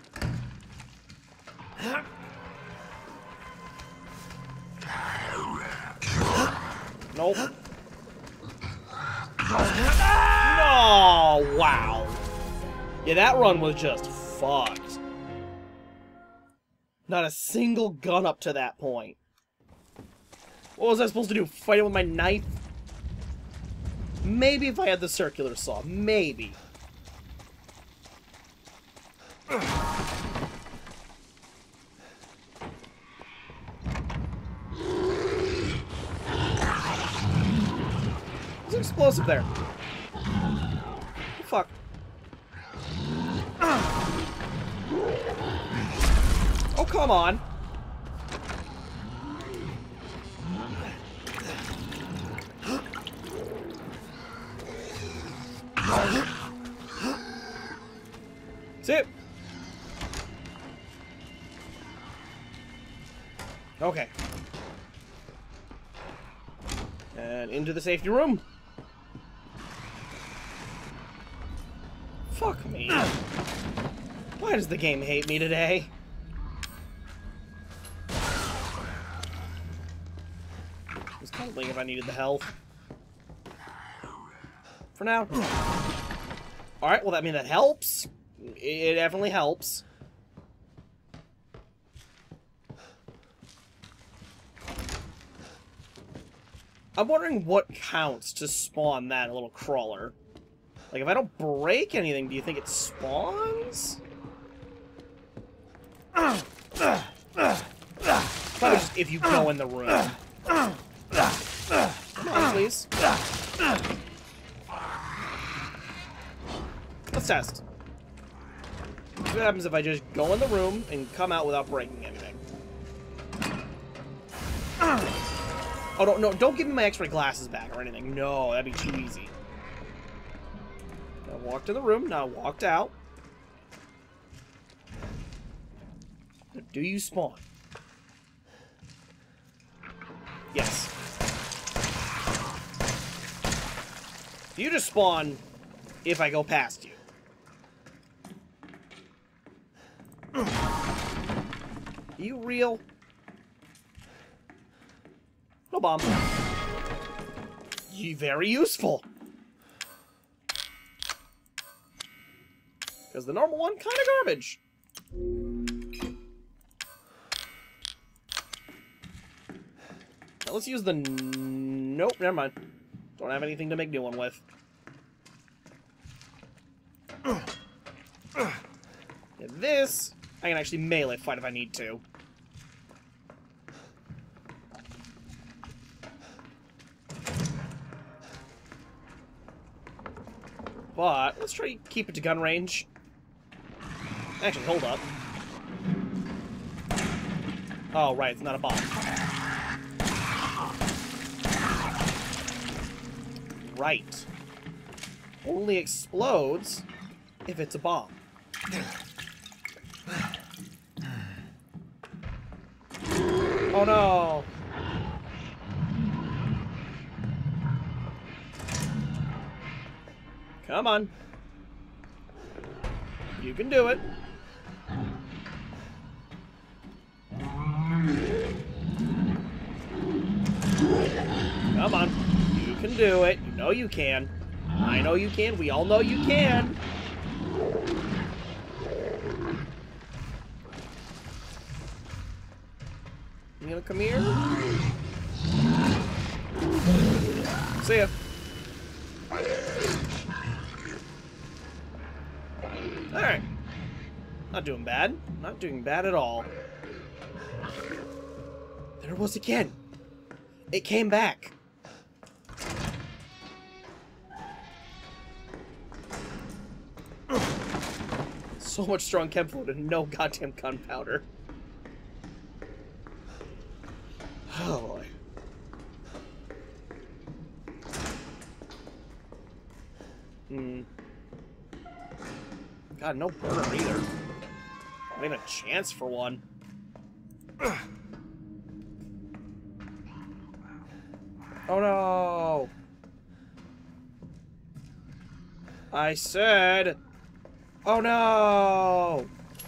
[SPEAKER 1] Nope. No, wow. Yeah, that run was just fucked. Not a single gun up to that point. What was I supposed to do? Fight it with my knife? Maybe if I had the circular saw. Maybe. There's an explosive there. Oh, fuck. Oh, come on. See it. Okay. And into the safety room. Fuck me. Why does the game hate me today? I was kind of thinking if I needed the health. For now. Alright, well that means that helps. It definitely helps. I'm wondering what counts to spawn that little crawler. Like, if I don't break anything, do you think it spawns? Probably just if you go in the room. Come on, please. Let's test. See what happens if I just go in the room and come out without breaking anything. Oh, no, no, don't give me my x-ray glasses back or anything. No, that'd be too easy. I walked in the room, now I walked out. Now, do you spawn? Yes. You just spawn if I go past you. Are you real? No bomb. You very useful. Because the normal one, kind of garbage. Now let's use the... Nope, never mind. Don't have anything to make new one with. And this, I can actually melee fight if I need to. But let's try to keep it to gun range. Actually, hold up. Oh, right, it's not a bomb. Right. Only explodes if it's a bomb. Oh no! Come on. You can do it. Come on. You can do it. You know you can. I know you can. We all know you can. You gonna come here? See ya. Alright. Not doing bad. Not doing bad at all. There it was again. It came back. So much strong chem fluid and no goddamn gunpowder. Oh boy. Hmm. God, no burner either. Not even a chance for one. Oh no! I said... Oh no!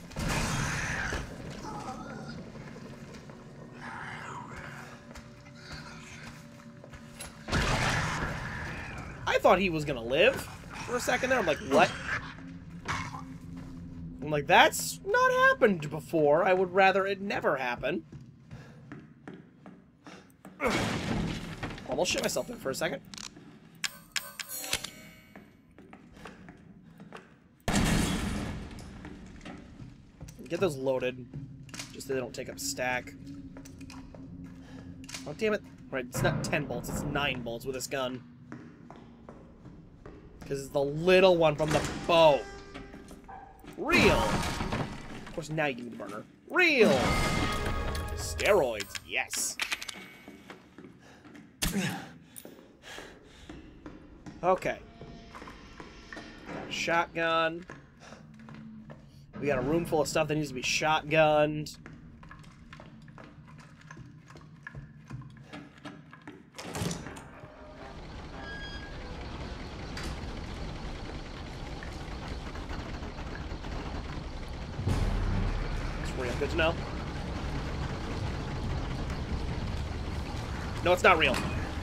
[SPEAKER 1] I thought he was gonna live for a second there. I'm like, what? I'm like, that's not happened before. I would rather it never happen. Almost shit myself there for a second. Get those loaded, just so they don't take up stack. Oh, damn it. Right, it's not ten bolts, it's nine bolts with this gun. Because it's the little one from the bow. Real! Of course, now you give me the burner. Real! Steroids, yes. Okay. shotgun. We got a room full of stuff that needs to be shotgunned. That's real good to know. No, it's not real.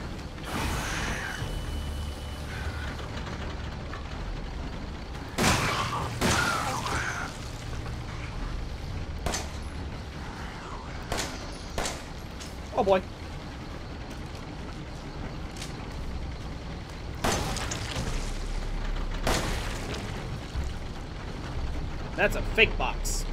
[SPEAKER 1] Oh boy. That's a fake box.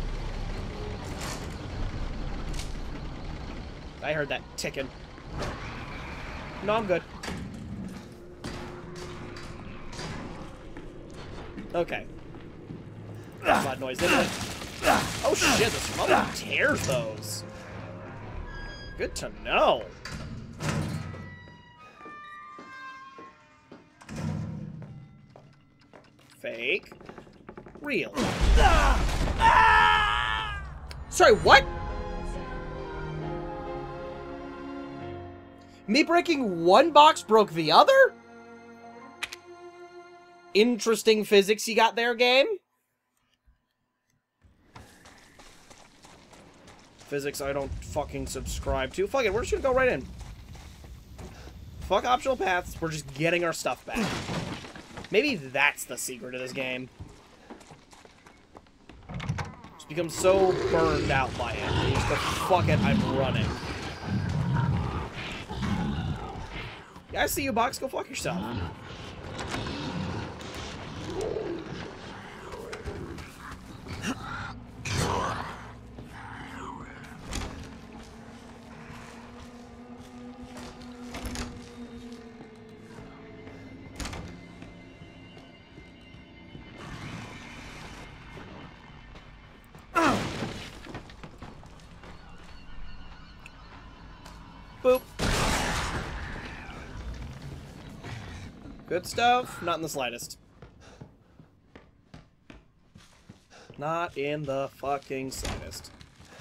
[SPEAKER 1] I heard that ticking. No, I'm good. Okay. That's loud noise, didn't it? Oh shit, the smother tears those. Good to know. Fake. Real. Sorry, what? Me breaking one box broke the other? Interesting physics you got there, game. Physics I don't fucking subscribe to. Fuck it, we're just gonna go right in. Fuck optional paths, we're just getting our stuff back. Maybe that's the secret of this game. Just become so burned out by it. You just go, fuck it, I'm running. Yeah, I see you, box. Go fuck yourself. Boop. Good stuff? Not in the slightest. Not in the fucking slightest.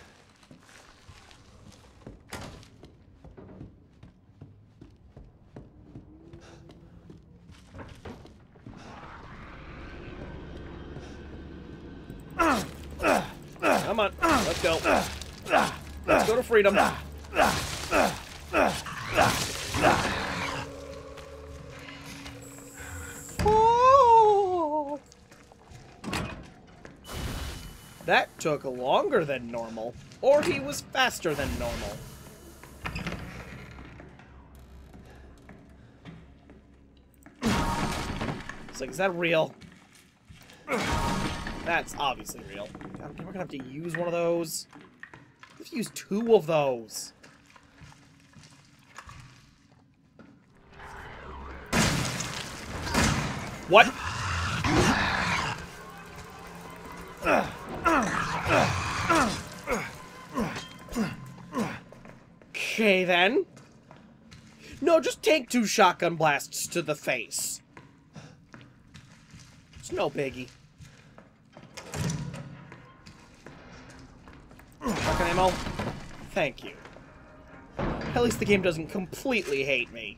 [SPEAKER 1] Come on, let's go. Let's go to freedom. Oh. That took longer than normal, or he was faster than normal. It's like, is that real? That's obviously real. God, we're gonna have to use one of those. We have to use two of those. What? Okay, then. No, just take two shotgun blasts to the face. It's no biggie. Shotgun ammo? Thank you. At least the game doesn't completely hate me.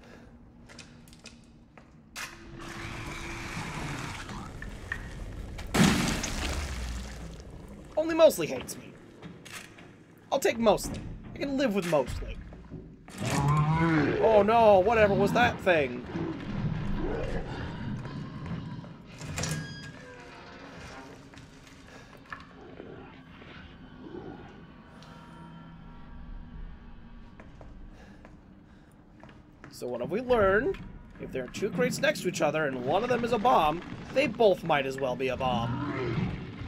[SPEAKER 1] Only mostly hates me. I'll take mostly. I can live with mostly. Oh no, whatever was that thing? So what have we learned? If there are two crates next to each other and one of them is a bomb, they both might as well be a bomb.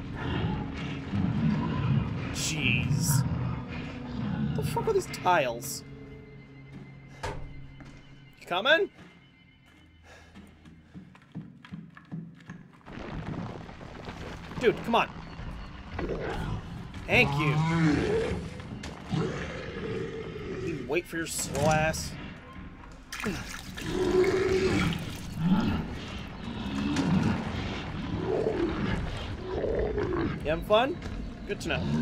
[SPEAKER 1] Jeez. What the fuck are these tiles? You coming? Dude, come on. Thank you. You wait for your slow ass. You having fun? Good to know.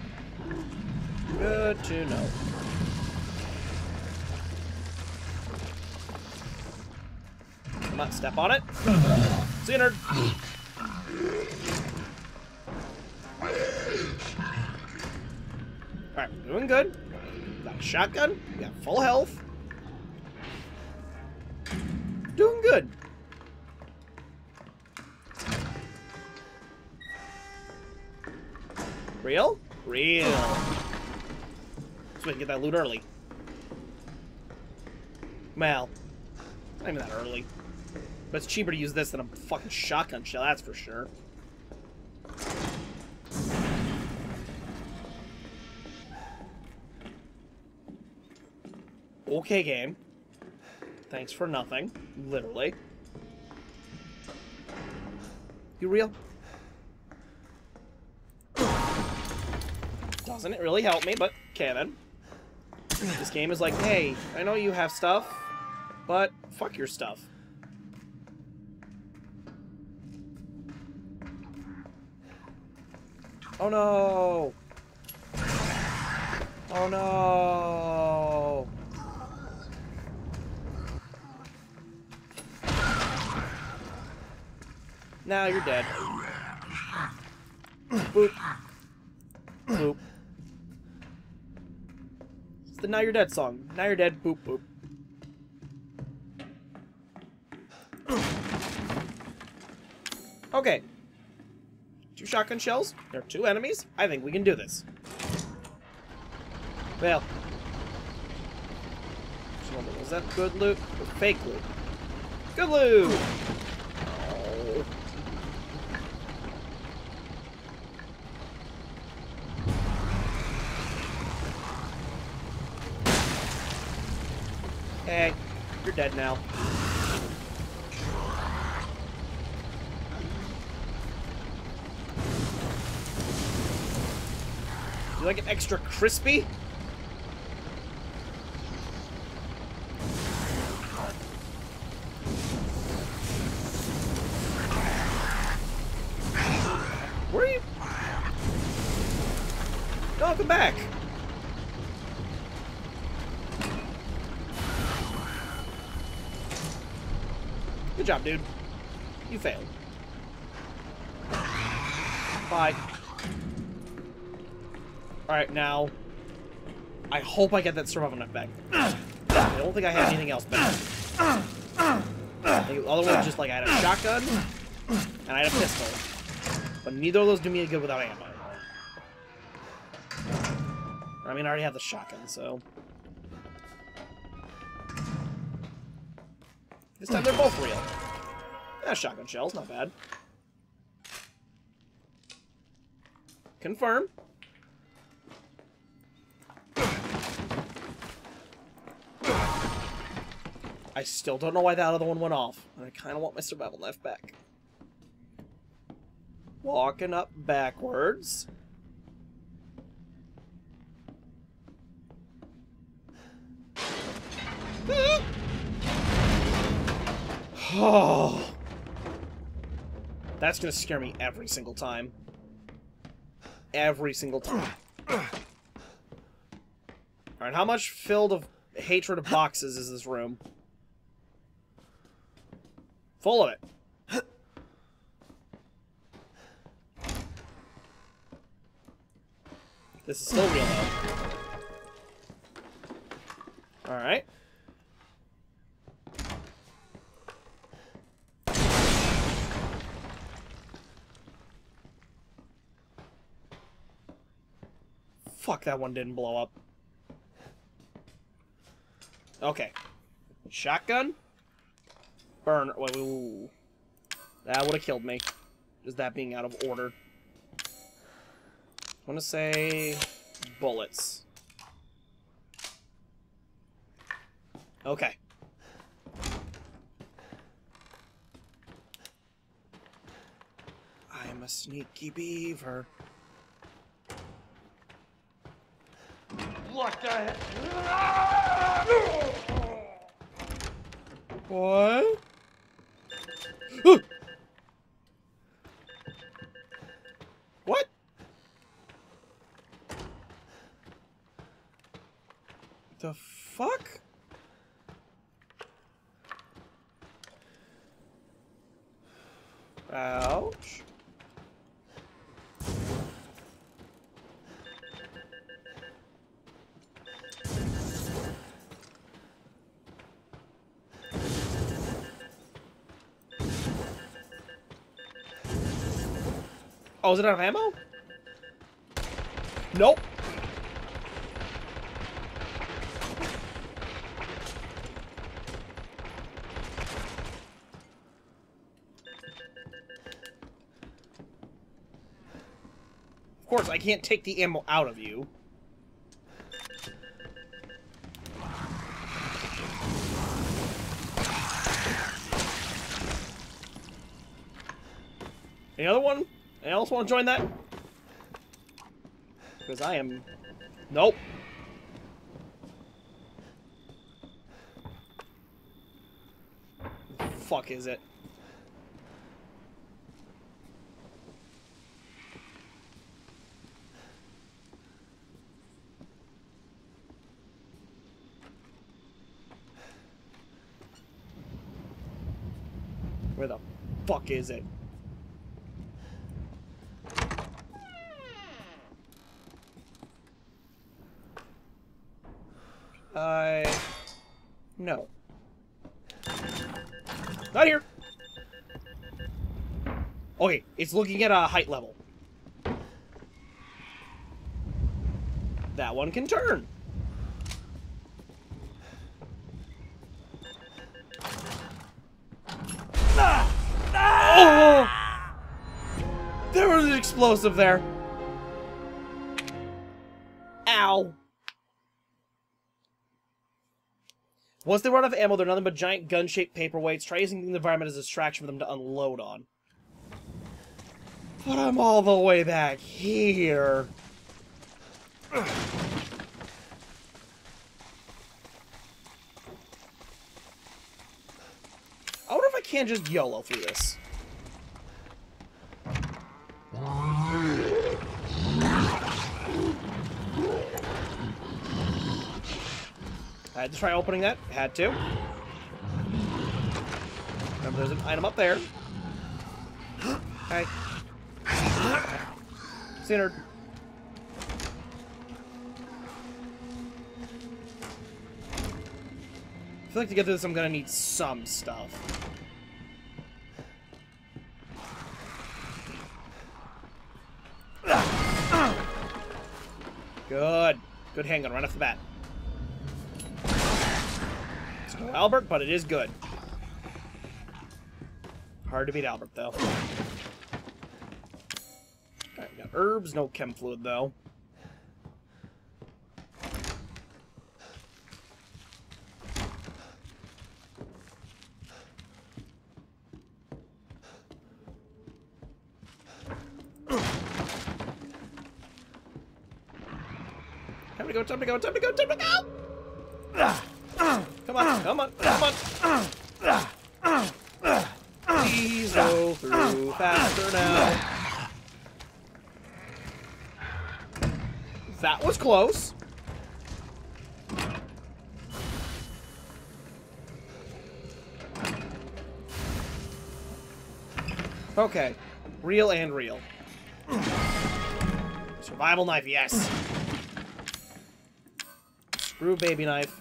[SPEAKER 1] Good to know. Come on, step on it. See you, nerd. Alright, we're doing good. Got a shotgun. We got full health. Doing good. Real? Real. So we can get that loot early. Well, not even that early. But it's cheaper to use this than a fucking shotgun shell, that's for sure. Okay, game. Thanks for nothing. Literally. You real? Doesn't it really help me, but okay then. This game is like, hey, I know you have stuff, but fuck your stuff. Oh no! Oh no! Now you're dead. Boop. Boop. It's the Now You're Dead song. Now you're dead, boop boop. Okay. Two shotgun shells. There are two enemies. I think we can do this. Well. Was that good loot or fake loot? Good loot! Oh. Hey, you're dead now. You like it extra crispy? Where are you? No, come back. Good job, dude. You failed. Bye. Alright, now... I hope I get that survival knife back. I don't think I have anything else back. I think the other one was just like I had a shotgun, and I had a pistol. But neither of those do me any good without ammo. I mean, I already have the shotgun, so... This time they're both real. Yeah, shotgun shells, not bad. Confirm. I still don't know why that other one went off. And I kind of want my survival knife back. Walking up backwards. Oh, that's gonna scare me every single time. Every single time. Alright, how much filled of hatred of boxes is this room? Full of it. This is still real, though. Alright. Fuck, that one didn't blow up. Okay. Shotgun. Burn. Wait, ooh. That would have killed me. Just that being out of order. I want to say bullets. Okay. I'm a sneaky beaver. What the heck? What? What? The fuck? Ouch. Oh, is it out of ammo? Nope. Of course, I can't take the ammo out of you. Any other one? Anyone else want to join that? Because I am... Nope. The fuck is it? Where the fuck is it? I... No. Not here! Okay, it's looking at a height level. That one can turn. Ah! Ah! Oh! There was an explosive there. Ow. Once they run out of ammo, they're nothing but giant gun-shaped paperweights. Try using the environment as a distraction for them to unload on. But I'm all the way back here. Ugh. I wonder if I can just YOLO through this. I had to try opening that. Had to. Remember, there's an item up there. Hi. Sinner. I feel like to get through this, I'm gonna need some stuff. Good. Good handgun right off the bat. It's no Albert, but it is good. Hard to beat Albert, though. Alright, we got herbs, no chem fluid, though. Time to go, time to go, time to go, time to go! Come on, come on, come on! Please go through faster now. That was close. Okay. Real and real. Survival knife, yes. Screw baby knife.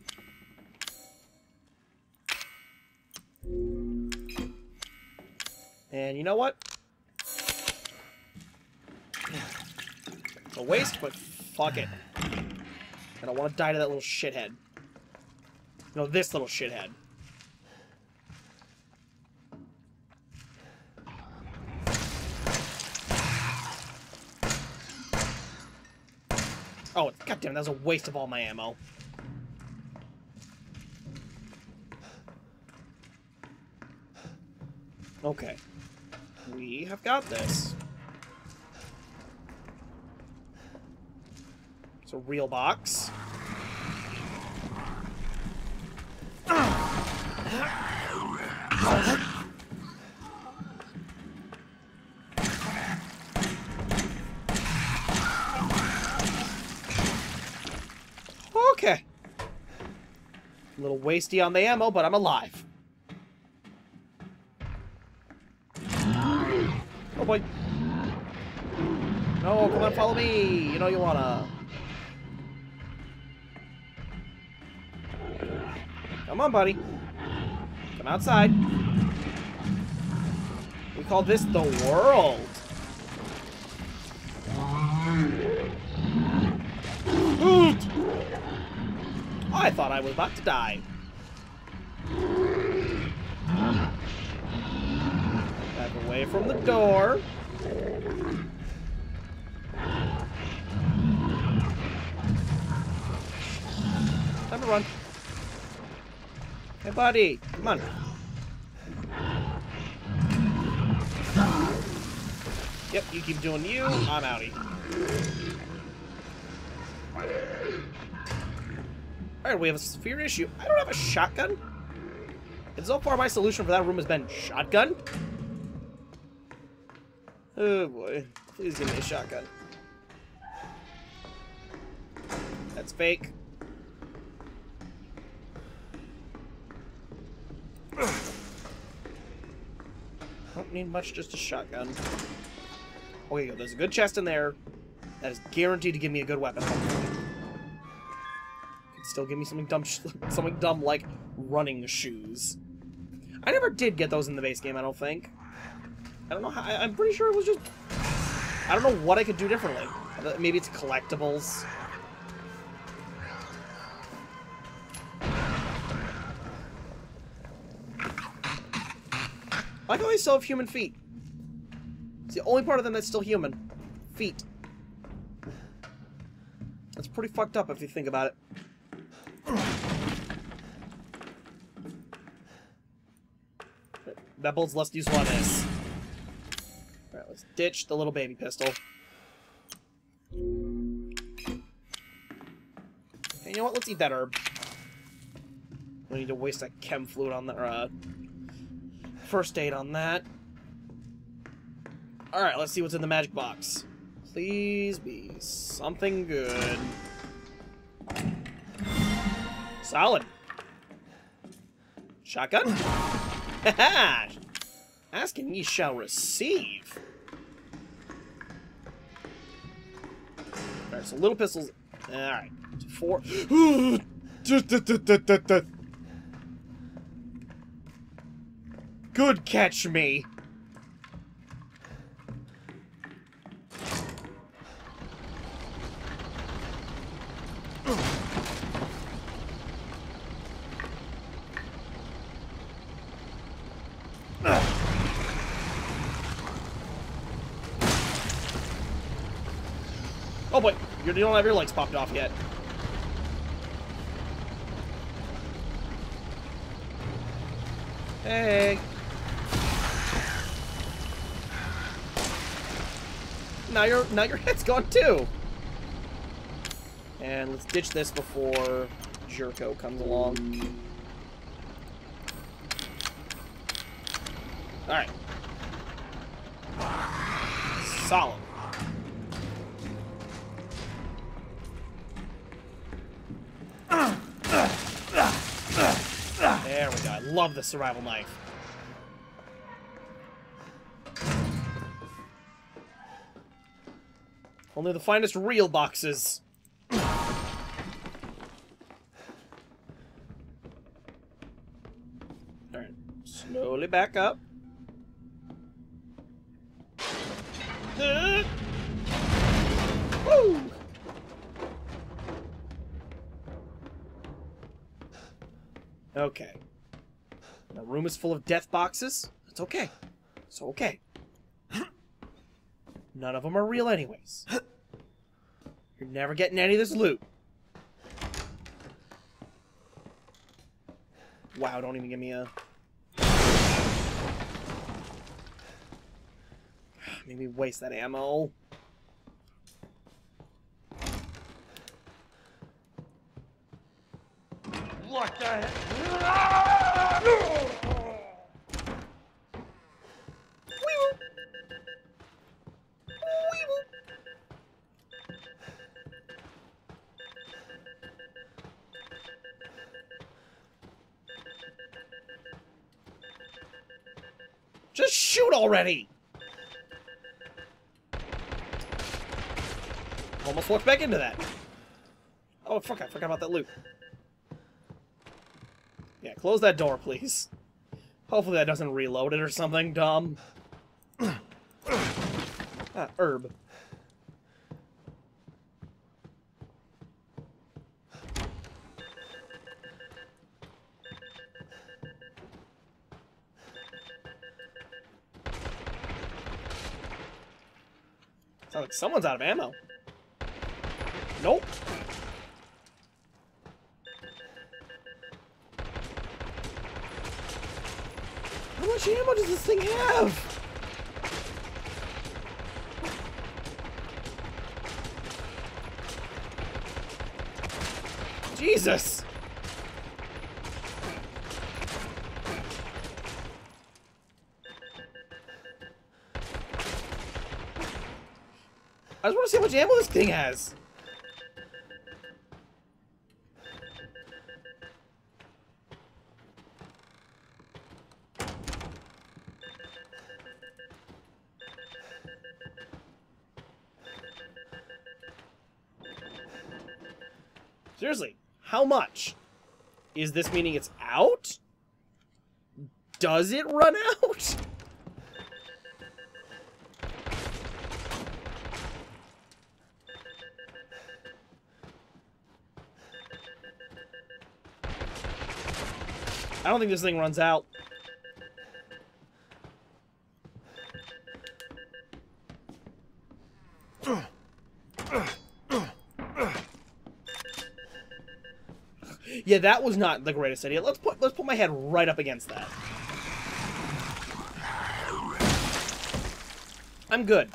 [SPEAKER 1] And you know what? It's a waste, but fuck it. I don't want to die to that little shithead. No, this little shithead. Oh, goddamn, that was a waste of all my ammo. Okay. We have got this. It's a real box. Okay. A little wasty on the ammo, but I'm alive. Oh boy. No, come on, follow me. You know you wanna. Come on, buddy. Come outside. We call this the world. I thought I was about to die. Back away from the door. Time to run. Hey, buddy. Come on. Yep, you keep doing you. I'm outie. Alright, we have a severe issue. I don't have a shotgun. And so far, my solution for that room has been shotgun. Oh boy. Please give me a shotgun. That's fake. Don't need much, just a shotgun. Okay, go. There's a good chest in there. That is guaranteed to give me a good weapon. Still give me something dumb, something dumb like running shoes. I never did get those in the base game. I don't think. I don't know how. I, I'm pretty sure it was just. I don't know what I could do differently. Maybe it's collectibles. I like how they still have human feet. It's the only part of them that's still human. Feet. That's pretty fucked up if you think about it. That bullet's less useful on this. Alright, let's ditch the little baby pistol. And you know what? Let's eat that herb. We need to waste that chem fluid on the uh, first aid on that. Alright, let's see what's in the magic box. Please be something good. Solid. Shotgun? Haha! Asking ye shall receive. Alright, so little pistols. Alright. Four. Good catch me. Oh boy, you don't have your legs popped off yet. Hey. Now your now your head's gone too. And let's ditch this before Jerko comes along. All right. Solid. There we go. I love the survival knife. Only the finest real boxes. Alright. Slowly back up. Uh. Woo! Okay. The room is full of death boxes. It's okay. It's okay. None of them are real anyways. You're never getting any of this loot. Wow, don't even give me a... Maybe waste that ammo. What the heck? Just shoot already! Almost walked back into that. Oh, fuck, I forgot about that loot. Yeah, close that door, please. Hopefully that doesn't reload it or something dumb. Ah, herb. Sounds like someone's out of ammo. Nope. How much ammo does this thing have? Jesus! I just want to see how much ammo this thing has. Seriously, how much? Is this meaning it's out? Does it run out? I don't think this thing runs out. Yeah, that was not the greatest idea. Let's put let's put my head right up against that. I'm good.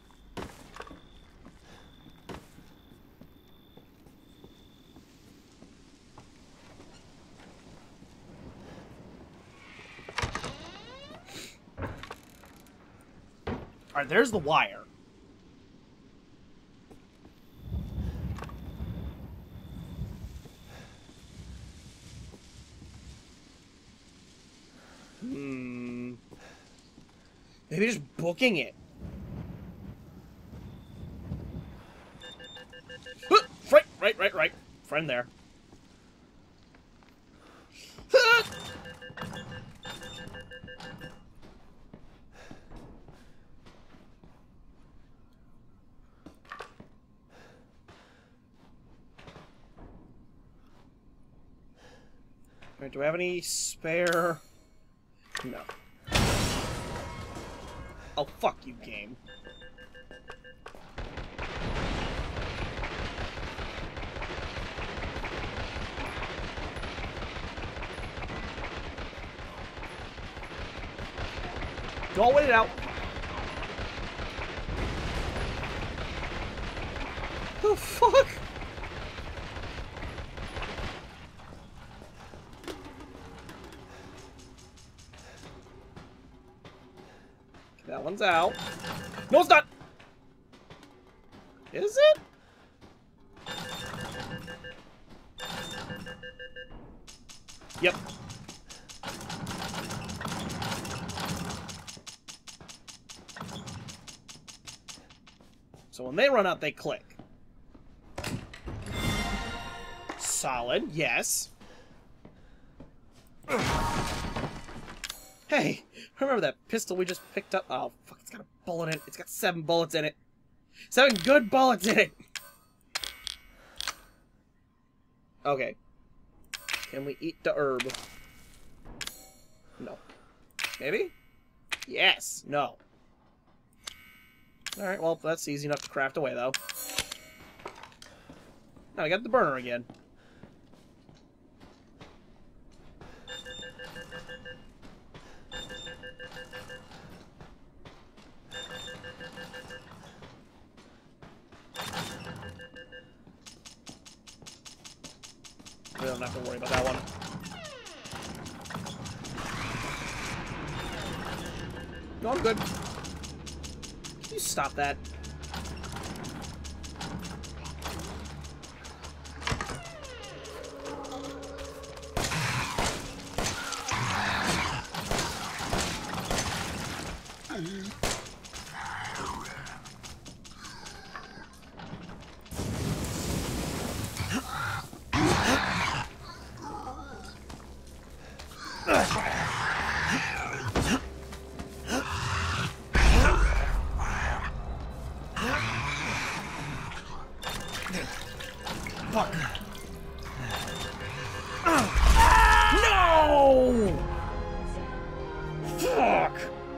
[SPEAKER 1] Alright, there's the wire. Hmm. Maybe just booking it. Right, right, right, right. Friend there. Alright, do I have any spare? No. Oh, fuck you, game. Don't wait it out. Oh, fuck. That one's out. No, it's not! Is it? Yep. So when they run out, they click. Solid, yes. Hey, remember that pistol we just picked up? Oh, fuck, it's got a bullet in it. It's got seven bullets in it. Seven good bullets in it! Okay. Can we eat the herb? No. Maybe? Yes. No. Alright, well, that's easy enough to craft away, though. Now I got the burner again. We don't have to worry about that one. No, I'm good. Can you stop that? Fuck. No! Fuck!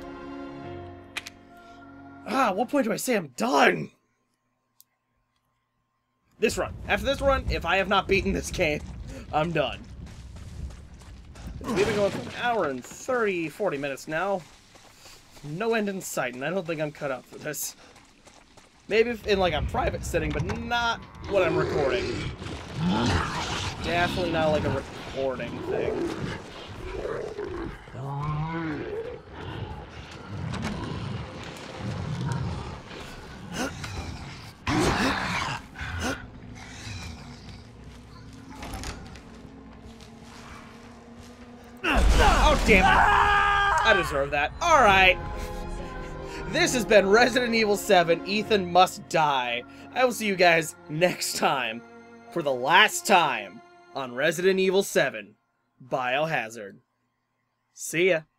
[SPEAKER 1] Ah, at what point do I say I'm done? This run. After this run, if I have not beaten this game, I'm done. We've been going for an hour and thirty, forty minutes now. No end in sight, and I don't think I'm cut out for this. Maybe if in like a private setting, but not what I'm recording. Definitely not like a recording thing. Oh, damn it. I deserve that. Alright. This has been Resident Evil seven, Ethan Must Die. I will see you guys next time for the last time on Resident Evil seven, Biohazard. See ya.